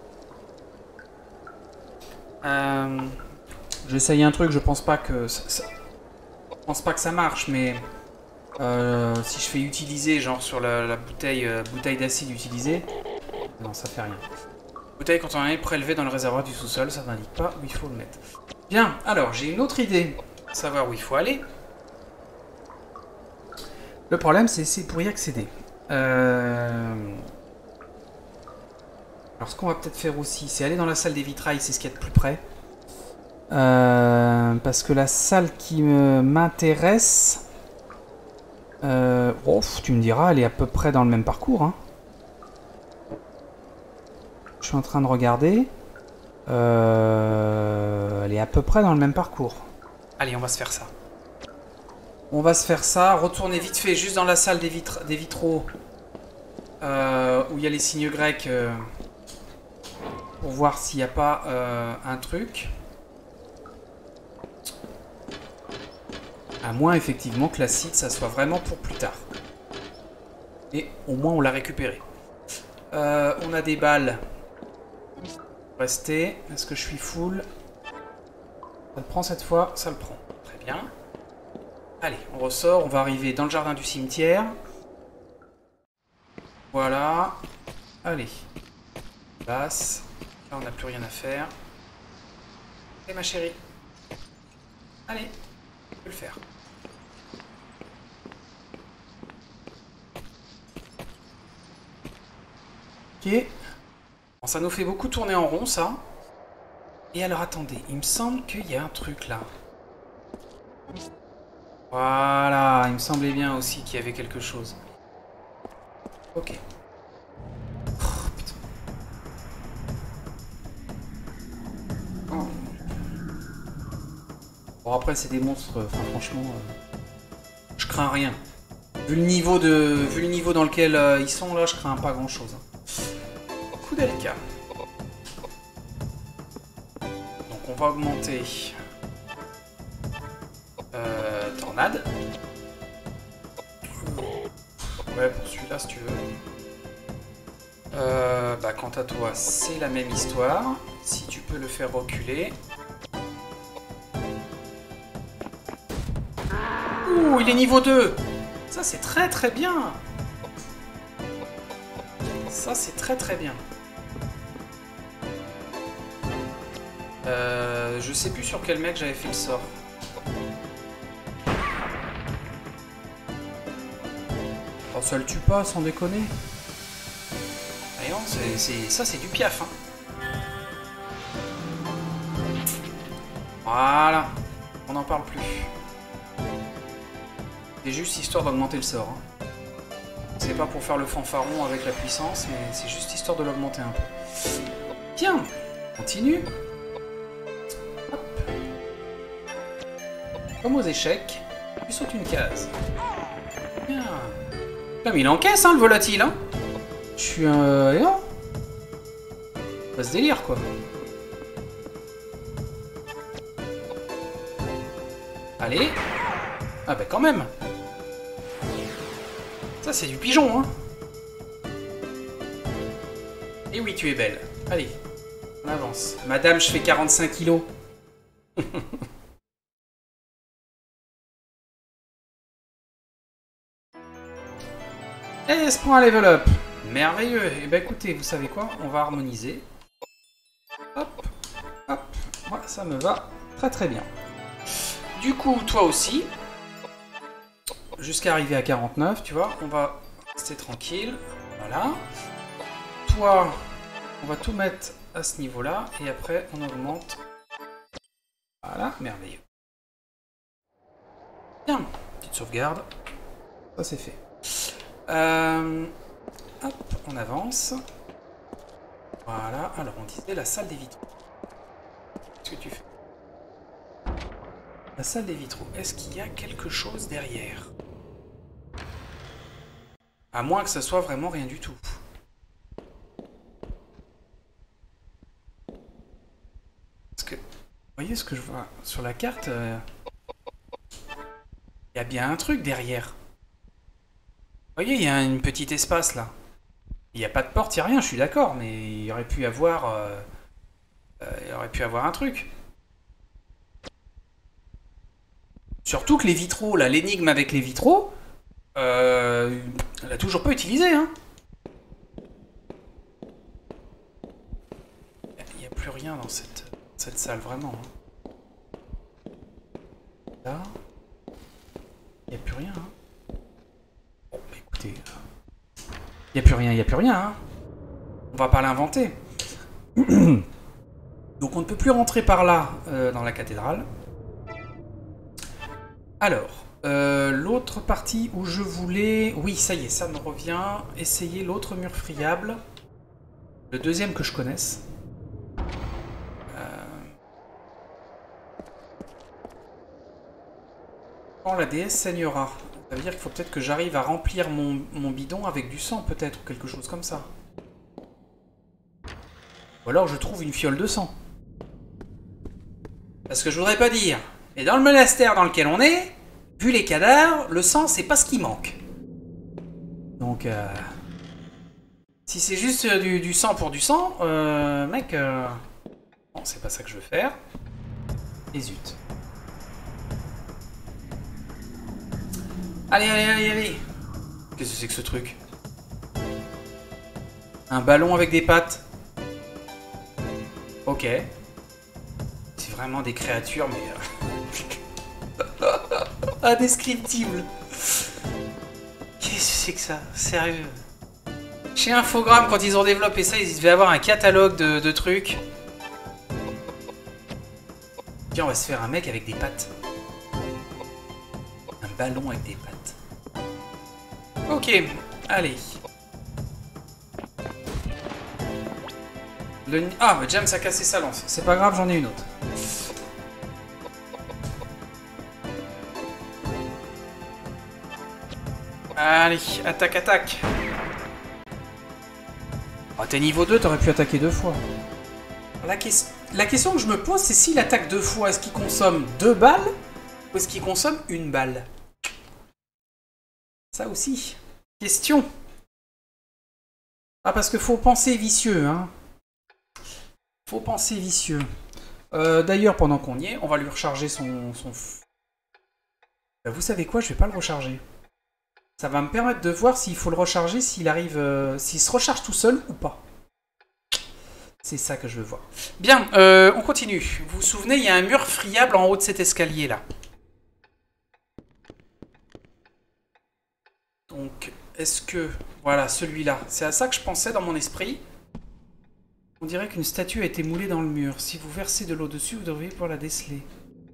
Euh, J'essaye un truc, je pense pas que ça, ça, je pense pas que ça marche, mais euh, si je fais utiliser, genre sur la, la bouteille, euh, bouteille d'acide utilisée, non, ça fait rien. Bouteille quand on est prélevé dans le réservoir du sous-sol, ça n'indique pas où il faut le mettre. Bien, alors j'ai une autre idée, savoir où il faut aller. Le problème, c'est pour y accéder. Euh... Alors ce qu'on va peut-être faire aussi, c'est aller dans la salle des vitrailles, c'est ce qu'il y a de plus près. Euh, parce que la salle qui m'intéresse, Euh, oh, tu me diras, elle est à peu près dans le même parcours. Hein. Je suis en train de regarder. Euh, elle est à peu près dans le même parcours. Allez, on va se faire ça. On va se faire ça. Retourner vite fait, juste dans la salle des, vitres, des vitraux. Euh, où il y a les signes grecs. Euh, pour voir s'il n'y a pas euh, un truc. À moins, effectivement, que l'acide, ça soit vraiment pour plus tard. Et au moins, on l'a récupéré. Euh, on a des balles. Rester. Est-ce que je suis full? Ça le prend cette fois? Ça le prend. Très bien. Allez, on ressort. On va arriver dans le jardin du cimetière. Voilà. Allez. Passe. Là, on n'a plus rien à faire. Et ma chérie. Allez. On peut le faire. Ok. Bon, ça nous fait beaucoup tourner en rond, ça. Et alors, attendez. Il me semble qu'il y a un truc, là. Voilà. Il me semblait bien aussi qu'il y avait quelque chose. Ok. Oh, putain. Oh. Bon, après, c'est des monstres. Enfin, franchement, euh, je crains rien. Vu le niveau, de, vu le niveau dans lequel euh, ils sont, là, je crains pas grand-chose. Coup délicat. Donc, on va augmenter... Euh, tornade. Ouais, pour celui-là, si tu veux. Euh, bah, quant à toi, c'est la même histoire. Si tu peux le faire reculer. Ouh, il est niveau deux. Ça, c'est très très bien. Ça, c'est très très bien. Euh, je sais plus sur quel mec j'avais fait le sort. Oh, ça le tue pas, sans déconner. Ah non, c'est, c'est, ça c'est du piaf. Hein. Voilà. On n'en parle plus. C'est juste histoire d'augmenter le sort. Hein. C'est pas pour faire le fanfaron avec la puissance, mais c'est juste histoire de l'augmenter un peu. Tiens, continue. Hop. Comme aux échecs, tu sautes une case. Bien. Comme il encaisse, hein, le volatile, hein. Je suis un... Euh, non. Pas ce délire, quoi. Allez. Ah bah quand même. Ça, c'est du pigeon, hein. Et oui, tu es belle. Allez, on avance. Madame, je fais quarante-cinq kilos. Et elle se prend un level up. Merveilleux. Et eh ben écoutez, vous savez quoi? On va harmoniser. Hop, hop. Voilà, ça me va très très bien. Du coup, toi aussi. Jusqu'à arriver à quarante-neuf, tu vois. On va rester tranquille. Voilà. Toi, on va tout mettre à ce niveau-là. Et après, on augmente. Voilà, merveilleux. Bien. Petite sauvegarde. Ça, c'est fait. Euh, hop, on avance. Voilà, alors on disait la salle des vitraux. Qu'est-ce que tu fais? La salle des vitraux, est-ce qu'il y a quelque chose derrière? À moins que ça soit vraiment rien du tout. Parce que, vous voyez ce que je vois sur la carte? euh, Il y a bien un truc derrière. Vous voyez, il y a une petite espace là. Il n'y a pas de porte, il n'y a rien, je suis d'accord, mais il y aurait pu avoir... Euh, euh, il y aurait pu avoir un truc. Surtout que les vitraux, là, l'énigme avec les vitraux, euh, elle a toujours pas utilisé, hein. Il n'y a plus rien dans cette, cette salle, vraiment. Hein. Là, il n'y a plus rien, hein. Bon, bah écoutez, il n'y a plus rien, il n'y a plus rien, hein. On va pas l'inventer. Donc on ne peut plus rentrer par là, euh, dans la cathédrale. Alors, Euh, l'autre partie où je voulais... Oui, ça y est, ça me revient. Essayer l'autre mur friable. Le deuxième que je connaisse. Euh... Quand la déesse saignera. Ça veut dire qu'il faut peut-être que j'arrive à remplir mon, mon bidon avec du sang, peut-être, ou quelque chose comme ça. Ou alors je trouve une fiole de sang. Parce que je voudrais pas dire, mais dans le monastère dans lequel on est, vu les cadavres, le sang, c'est pas ce qui manque. Donc, euh, si c'est juste du, du sang pour du sang, euh, mec, euh, bon, c'est pas ça que je veux faire. Et zut. Allez, allez, allez, allez. Qu'est-ce que c'est que ce truc? Un ballon avec des pattes. Ok. C'est vraiment des créatures, mais... Euh... indescriptibles. Qu'est-ce que c'est que ça? Sérieux? Chez Infogrames, quand ils ont développé ça, ils devaient avoir un catalogue de, de trucs. Tiens, on va se faire un mec avec des pattes. Un ballon avec des pattes. Ok, allez. Le... Ah, bah James a cassé sa lance. C'est pas grave, j'en ai une autre. Allez, attaque, attaque. Oh, t'es niveau deux, t'aurais pu attaquer deux fois. La, que... La question que je me pose, c'est s'il attaque deux fois, est-ce qu'il consomme deux balles ou est-ce qu'il consomme une balle? Ça aussi. Question. Ah, parce que faut penser vicieux, hein. Faut penser vicieux. Euh, D'ailleurs, pendant qu'on y est, on va lui recharger son... son... Bah, vous savez quoi, je vais pas le recharger. Ça va me permettre de voir s'il faut le recharger, s'il arrive... Euh, s'il se recharge tout seul ou pas. C'est ça que je veux voir. Bien, euh, on continue. Vous vous souvenez, il y a un mur friable en haut de cet escalier-là. Donc, est-ce que... Voilà, celui-là. C'est à ça que je pensais dans mon esprit. On dirait qu'une statue a été moulée dans le mur. Si vous versez de l'eau dessus, vous devriez pouvoir la déceler.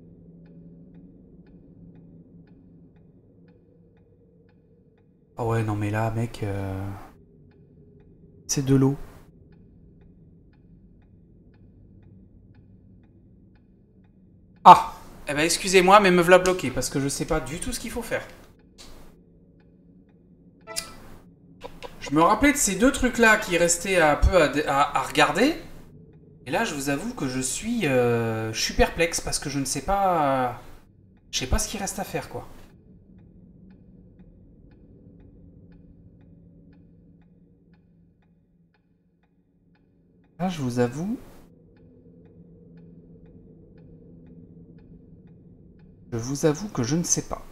Ah ouais, non mais là, mec... Euh... C'est de l'eau. Ah! Eh ben excusez-moi, mais me voilà bloqué, parce que je sais pas du tout ce qu'il faut faire. Je me rappelais de ces deux trucs-là qui restaient un peu à, à, à regarder. Et là, je vous avoue que je suis, euh, je suis perplexe parce que je ne sais pas... Euh, je sais pas ce qu'il reste à faire, quoi. Là, je vous avoue... Je vous avoue que je ne sais pas.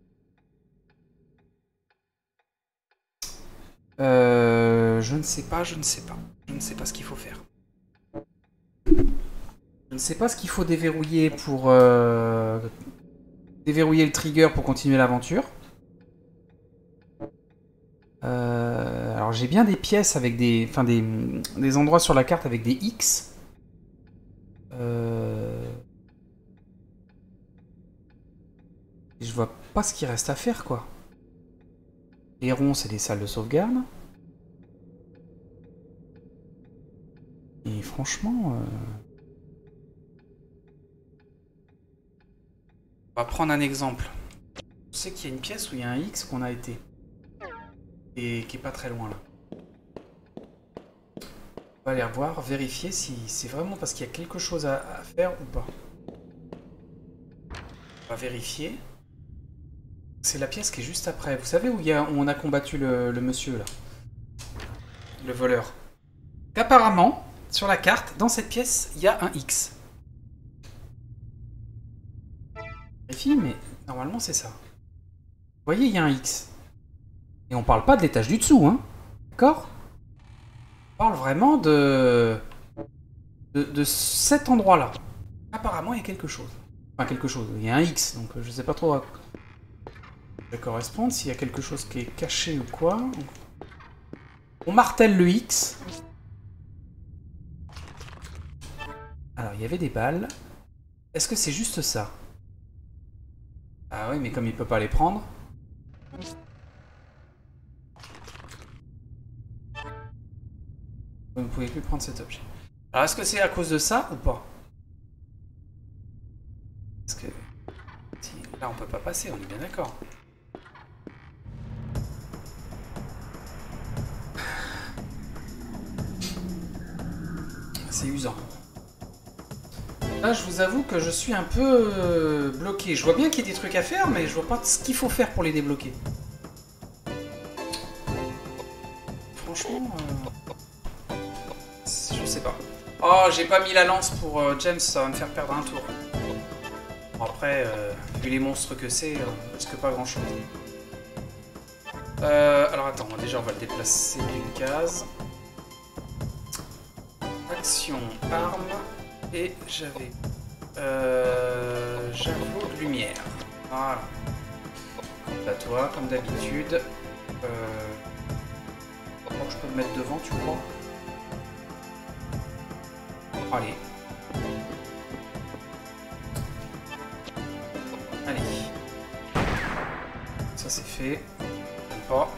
Euh, je ne sais pas, je ne sais pas. Je ne sais pas ce qu'il faut faire. Je ne sais pas ce qu'il faut déverrouiller pour... Euh, déverrouiller le trigger pour continuer l'aventure. Euh, alors j'ai bien des pièces avec des... Enfin des, des endroits sur la carte avec des X. Euh... Et je vois pas ce qu'il reste à faire, quoi. Les ronds, c'est des salles de sauvegarde. Et franchement... Euh... On va prendre un exemple. Je sais qu'il y a une pièce où il y a un X qu'on a été. Et qui est pas très loin, là. On va aller revoir, vérifier si c'est vraiment parce qu'il y a quelque chose à, à faire ou pas. On va vérifier. C'est la pièce qui est juste après. Vous savez où, il y a, où on a combattu le, le monsieur, là? Le voleur. Apparemment, sur la carte, dans cette pièce, il y a un X. Vérifie, mais normalement, c'est ça. Vous voyez, il y a un X. Et on parle pas de l'étage du dessous, hein? D'accord? On parle vraiment de... de... de cet endroit-là. Apparemment, il y a quelque chose. Enfin, quelque chose. Il y a un X, donc je sais pas trop à quoi ça correspond. S'il y a quelque chose qui est caché ou quoi. On martèle le X. Alors, il y avait des balles. Est-ce que c'est juste ça? Ah oui, mais comme il peut pas les prendre... Vous ne pouvez plus prendre cet objet. Alors, est-ce que c'est à cause de ça ou pas? Parce que... Si, là, on peut pas passer, on est bien d'accord. C'est usant. Là, je vous avoue que je suis un peu euh, bloqué. Je vois bien qu'il y a des trucs à faire, mais je vois pas ce qu'il faut faire pour les débloquer. Franchement... Euh... Je sais pas. Oh, j'ai pas mis la lance pour euh, James, ça va me faire perdre un tour. Bon, après, euh, vu les monstres que c'est, euh, on risque pas grand chose. Euh, alors attends, déjà on va le déplacer d'une case. Action, arme, et j'avais... Euh, Javelot de lumière. Voilà. À toi, comme d'habitude. Euh... Je crois que je peux me mettre devant, tu crois? Allez. Allez. Ça c'est fait. Pas.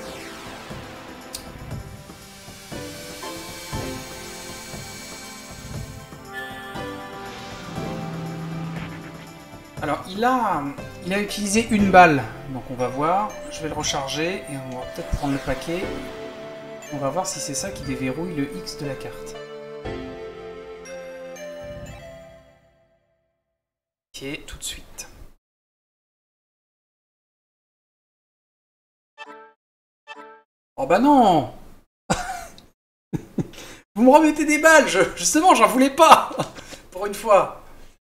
Alors il a, il a utilisé une balle, donc on va voir. Je vais le recharger et on va peut-être prendre le paquet. On va voir si c'est ça qui déverrouille le X de la carte. Ok, tout de suite. Oh bah non. Vous me remettez des balles, je, justement, j'en voulais pas. Pour une fois.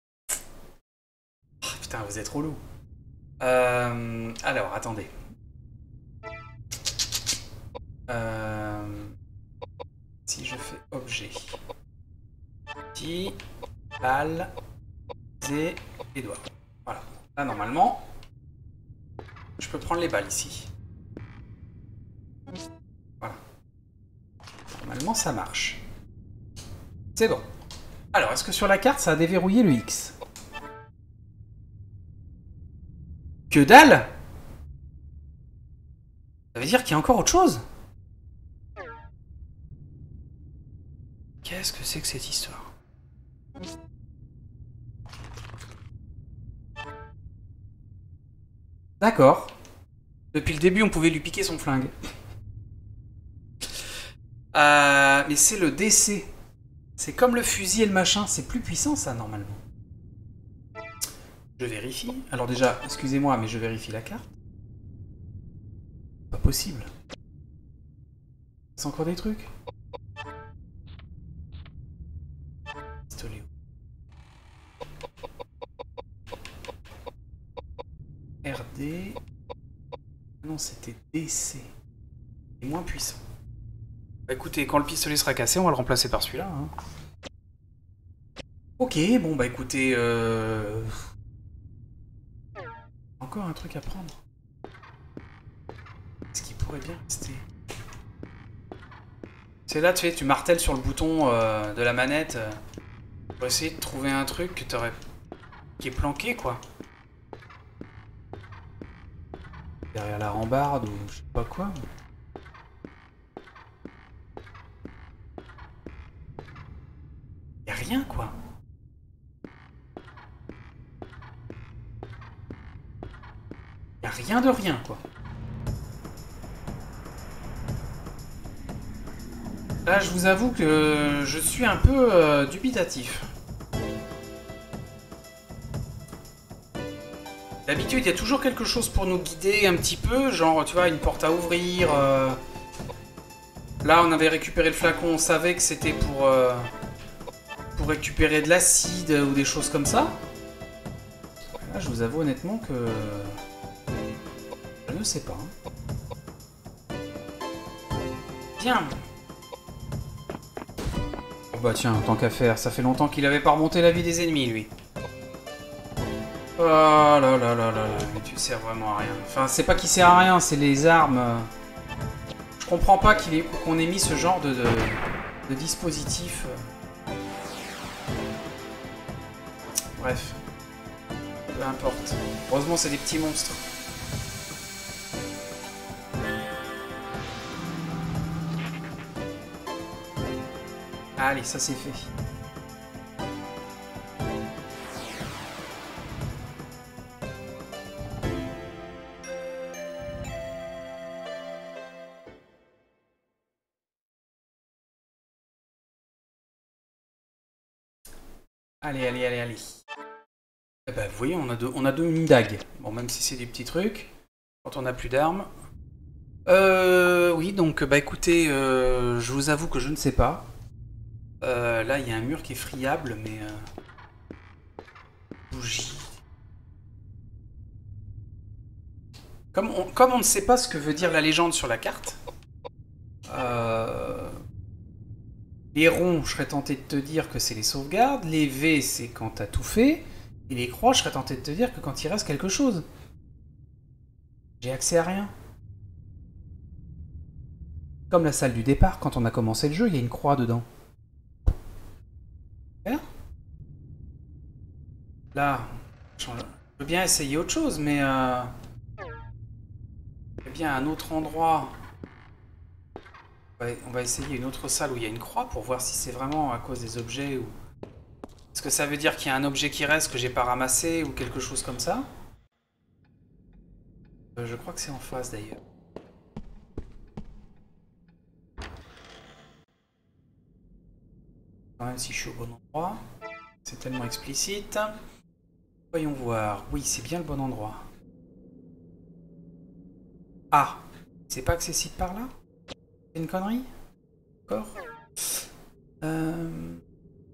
Oh, putain, vous êtes relou. Euh, alors, attendez. Euh, si je fais objet. Petit, balle, et les doigts. Voilà. Là, normalement, je peux prendre les balles ici. Voilà. Normalement, ça marche. C'est bon. Alors, est-ce que sur la carte, ça a déverrouillé le X? Que dalle! Ça veut dire qu'il y a encore autre chose? Qu'est-ce que c'est que cette histoire? D'accord. Depuis le début, on pouvait lui piquer son flingue. Euh, mais c'est le D C. C'est comme le fusil et le machin. C'est plus puissant, ça, normalement. Je vérifie. Alors déjà, excusez-moi, mais je vérifie la carte. Pas possible. C'est encore des trucs. Pistolet. R D... Non, c'était D C. Il est moins puissant. Bah écoutez, quand le pistolet sera cassé, on va le remplacer par celui-là. Hein. Ok, bon bah écoutez... Euh... Encore un truc à prendre. Est-ce qu'il pourrait bien rester? C'est là, tu sais, tu martèles sur le bouton euh, de la manette euh, pour essayer de trouver un truc que t'aurais... qui est planqué, quoi. Derrière la rambarde ou je sais pas quoi. Y'a rien, quoi. Y'a rien de rien, quoi. Là, je vous avoue que je suis un peu euh, dubitatif. D'habitude, il y a toujours quelque chose pour nous guider un petit peu, genre, tu vois, une porte à ouvrir. Euh... Là, on avait récupéré le flacon, on savait que c'était pour, euh... pour récupérer de l'acide ou des choses comme ça. Là, je vous avoue honnêtement que... je ne sais pas. Tiens. Oh bah tiens, tant qu'à faire, ça fait longtemps qu'il avait pas remonté la vie des ennemis, lui. Oh là là là là là, mais tu sers vraiment à rien. Enfin, c'est pas qu'il sert à rien, c'est les armes. Je comprends pas qu'il ait... qu'on ait mis ce genre de, de, de dispositif. Bref. Peu importe. Heureusement, c'est des petits monstres. Allez, ça c'est fait. Allez, allez, allez, allez. Eh ben, vous voyez, on a deux, on a deux une dague. Bon, même si c'est des petits trucs, quand on n'a plus d'armes. Euh, oui, donc, bah écoutez, euh, je vous avoue que je ne sais pas. Euh, là, il y a un mur qui est friable, mais... Euh... Bougie. Comme on, comme on ne sait pas ce que veut dire la légende sur la carte, euh... les ronds, je serais tenté de te dire que c'est les sauvegardes, les V, c'est quand t'as tout fait, et les croix, je serais tenté de te dire que quand il reste quelque chose. J'ai accès à rien. Comme la salle du départ, quand on a commencé le jeu, il y a une croix dedans. Là, je veux bien essayer autre chose, mais... Euh... Il y a bien un autre endroit... On va essayer une autre salle où il y a une croix pour voir si c'est vraiment à cause des objets ou... Est-ce que ça veut dire qu'il y a un objet qui reste que j'ai pas ramassé ou quelque chose comme ça? euh, Je crois que c'est en face d'ailleurs. Quand même si je suis au bon endroit. C'est tellement explicite. Voyons voir. Oui, c'est bien le bon endroit. Ah! C'est pas accessible par là? C'est une connerie? D'accord. Euh...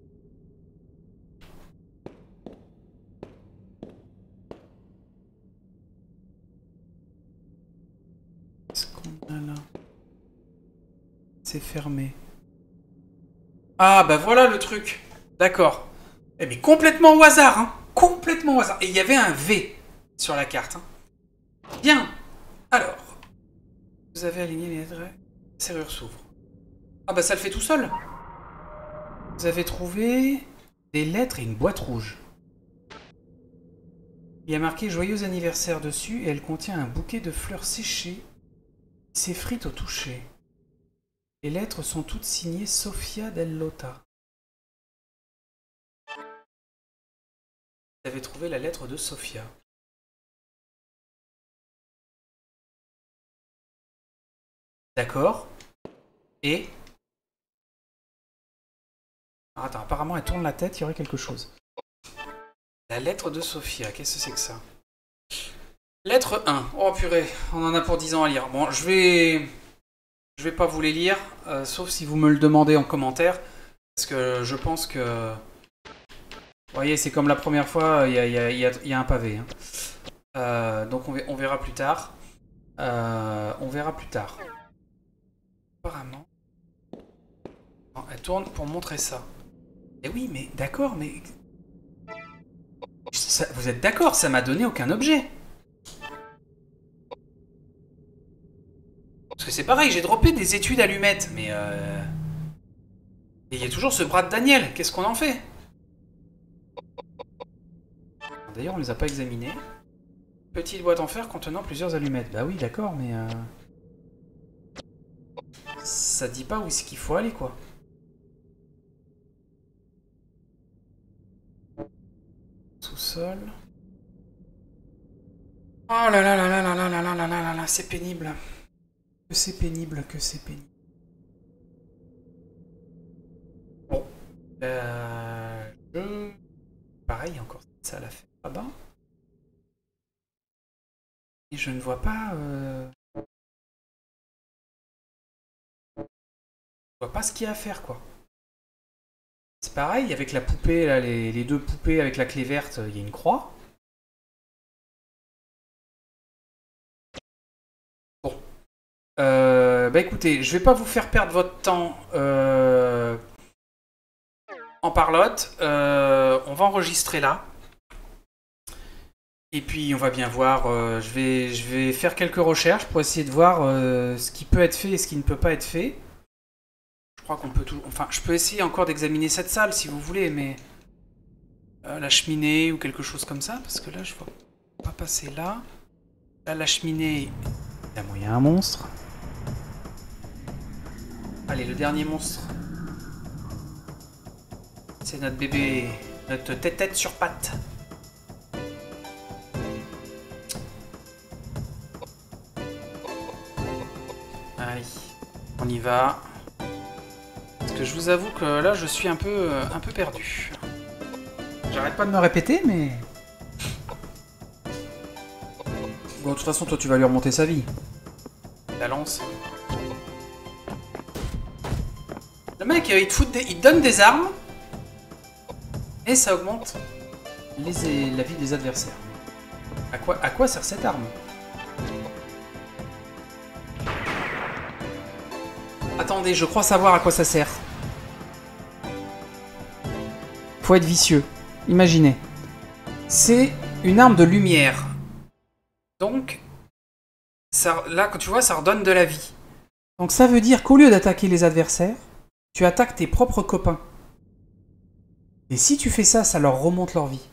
Qu'est-ce qu'on a là? C'est fermé. Ah bah voilà le truc. D'accord. Eh mais complètement au hasard, hein. Complètement au hasard. Et il y avait un V sur la carte. Hein. Bien. Alors. Vous avez aligné les lettres. La serrure s'ouvre. Ah bah ça le fait tout seul. Vous avez trouvé des lettres et une boîte rouge. Il y a marqué joyeux anniversaire dessus et elle contient un bouquet de fleurs séchées qui s'effritent au toucher. Les lettres sont toutes signées Sofia Dell'Ota. Vous avez trouvé la lettre de Sofia. D'accord. Et... Alors, attends, apparemment elle tourne la tête, il y aurait quelque chose. La lettre de Sofia, qu'est-ce que c'est que ça? Lettre un. Oh purée, on en a pour dix ans à lire. Bon, je vais... Je vais pas vous les lire, euh, sauf si vous me le demandez en commentaire. Parce que je pense que... Vous voyez, c'est comme la première fois, il y a, y a, y a, y a un pavé. Hein. Euh, donc on, on verra plus tard. Euh, on verra plus tard. Apparemment... Non, elle tourne pour montrer ça. Eh oui, mais d'accord, mais... Ça, vous êtes d'accord, ça m'a donné aucun objet. Parce que c'est pareil, j'ai droppé des étuis d'allumettes, mais euh... Et il y a toujours ce bras de Daniel, qu'est-ce qu'on en fait? D'ailleurs, on les a pas examinés. Petite boîte en fer contenant plusieurs allumettes. Bah oui, d'accord, mais... Euh... Ça dit pas où est-ce qu'il faut aller, quoi. Sous-sol... Oh là là là là là là là là là là là là, c'est pénible. Que c'est pénible, que c'est pénible. Bon. Euh, je... Pareil, encore ça l'a fait là-bas. Et je ne vois pas... Euh... Je vois pas ce qu'il y a à faire, quoi. C'est pareil, avec la poupée, là, les, les deux poupées avec la clé verte, il y a une croix. Bon. Euh, bah écoutez, je vais pas vous faire perdre votre temps euh, en parlotte. Euh, on va enregistrer là. Et puis on va bien voir, euh, je, vais, je vais faire quelques recherches pour essayer de voir euh, ce qui peut être fait et ce qui ne peut pas être fait. Je crois qu'on peut tout... Enfin, je peux essayer encore d'examiner cette salle si vous voulez, mais... euh, la cheminée ou quelque chose comme ça, parce que là, je vois pas passer là. Là, la cheminée, il y a moyen un monstre. Allez, le dernier monstre. C'est notre bébé, notre tête-tête sur pattes. Allez, on y va. Parce que je vous avoue que là, je suis un peu, un peu perdu. J'arrête pas de me répéter, mais... Bon, de toute façon, toi, tu vas lui remonter sa vie. La lance. Le mec, il te, fout des... il te donne des armes. Et ça augmente les... la vie des adversaires. À quoi, à quoi sert cette arme? Attendez, je crois savoir à quoi ça sert. Faut être vicieux. Imaginez. C'est une arme de lumière. Donc, ça, là, quand tu vois, ça redonne de la vie. Donc ça veut dire qu'au lieu d'attaquer les adversaires, tu attaques tes propres copains. Et si tu fais ça, ça leur remonte leur vie.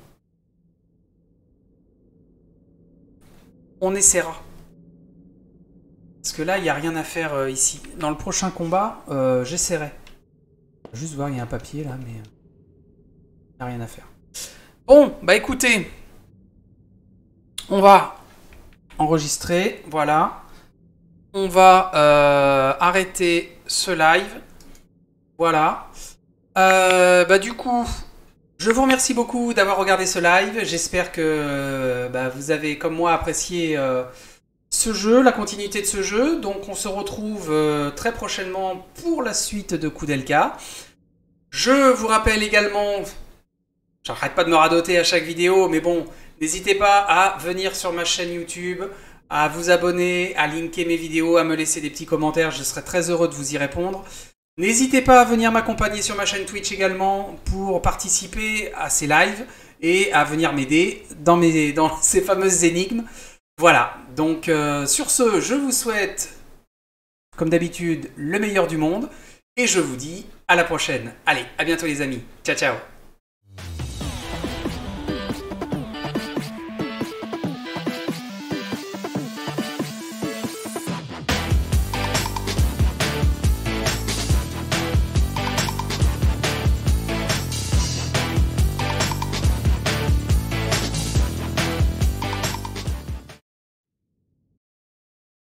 On essaiera. Parce que là, il n'y a rien à faire euh, ici. Dans le prochain combat, euh, j'essaierai. Juste voir, il y a un papier là, mais... il n'y a rien à faire. Bon, bah écoutez. On va enregistrer, voilà. On va euh, arrêter ce live. Voilà. Euh, bah du coup, je vous remercie beaucoup d'avoir regardé ce live. J'espère que bah, vous avez, comme moi, apprécié euh, ce jeu, la continuité de ce jeu. Donc on se retrouve euh, très prochainement pour la suite de Koudelka. Je vous rappelle également, j'arrête pas de me radoter à chaque vidéo, mais bon, n'hésitez pas à venir sur ma chaîne YouTube, à vous abonner, à linker mes vidéos, à me laisser des petits commentaires. Je serai très heureux de vous y répondre. N'hésitez pas à venir m'accompagner sur ma chaîne Twitch également pour participer à ces lives et à venir m'aider dans, mes, dans ces fameuses énigmes. Voilà, donc euh, sur ce, je vous souhaite, comme d'habitude, le meilleur du monde et je vous dis à la prochaine. Allez, à bientôt les amis. Ciao, ciao.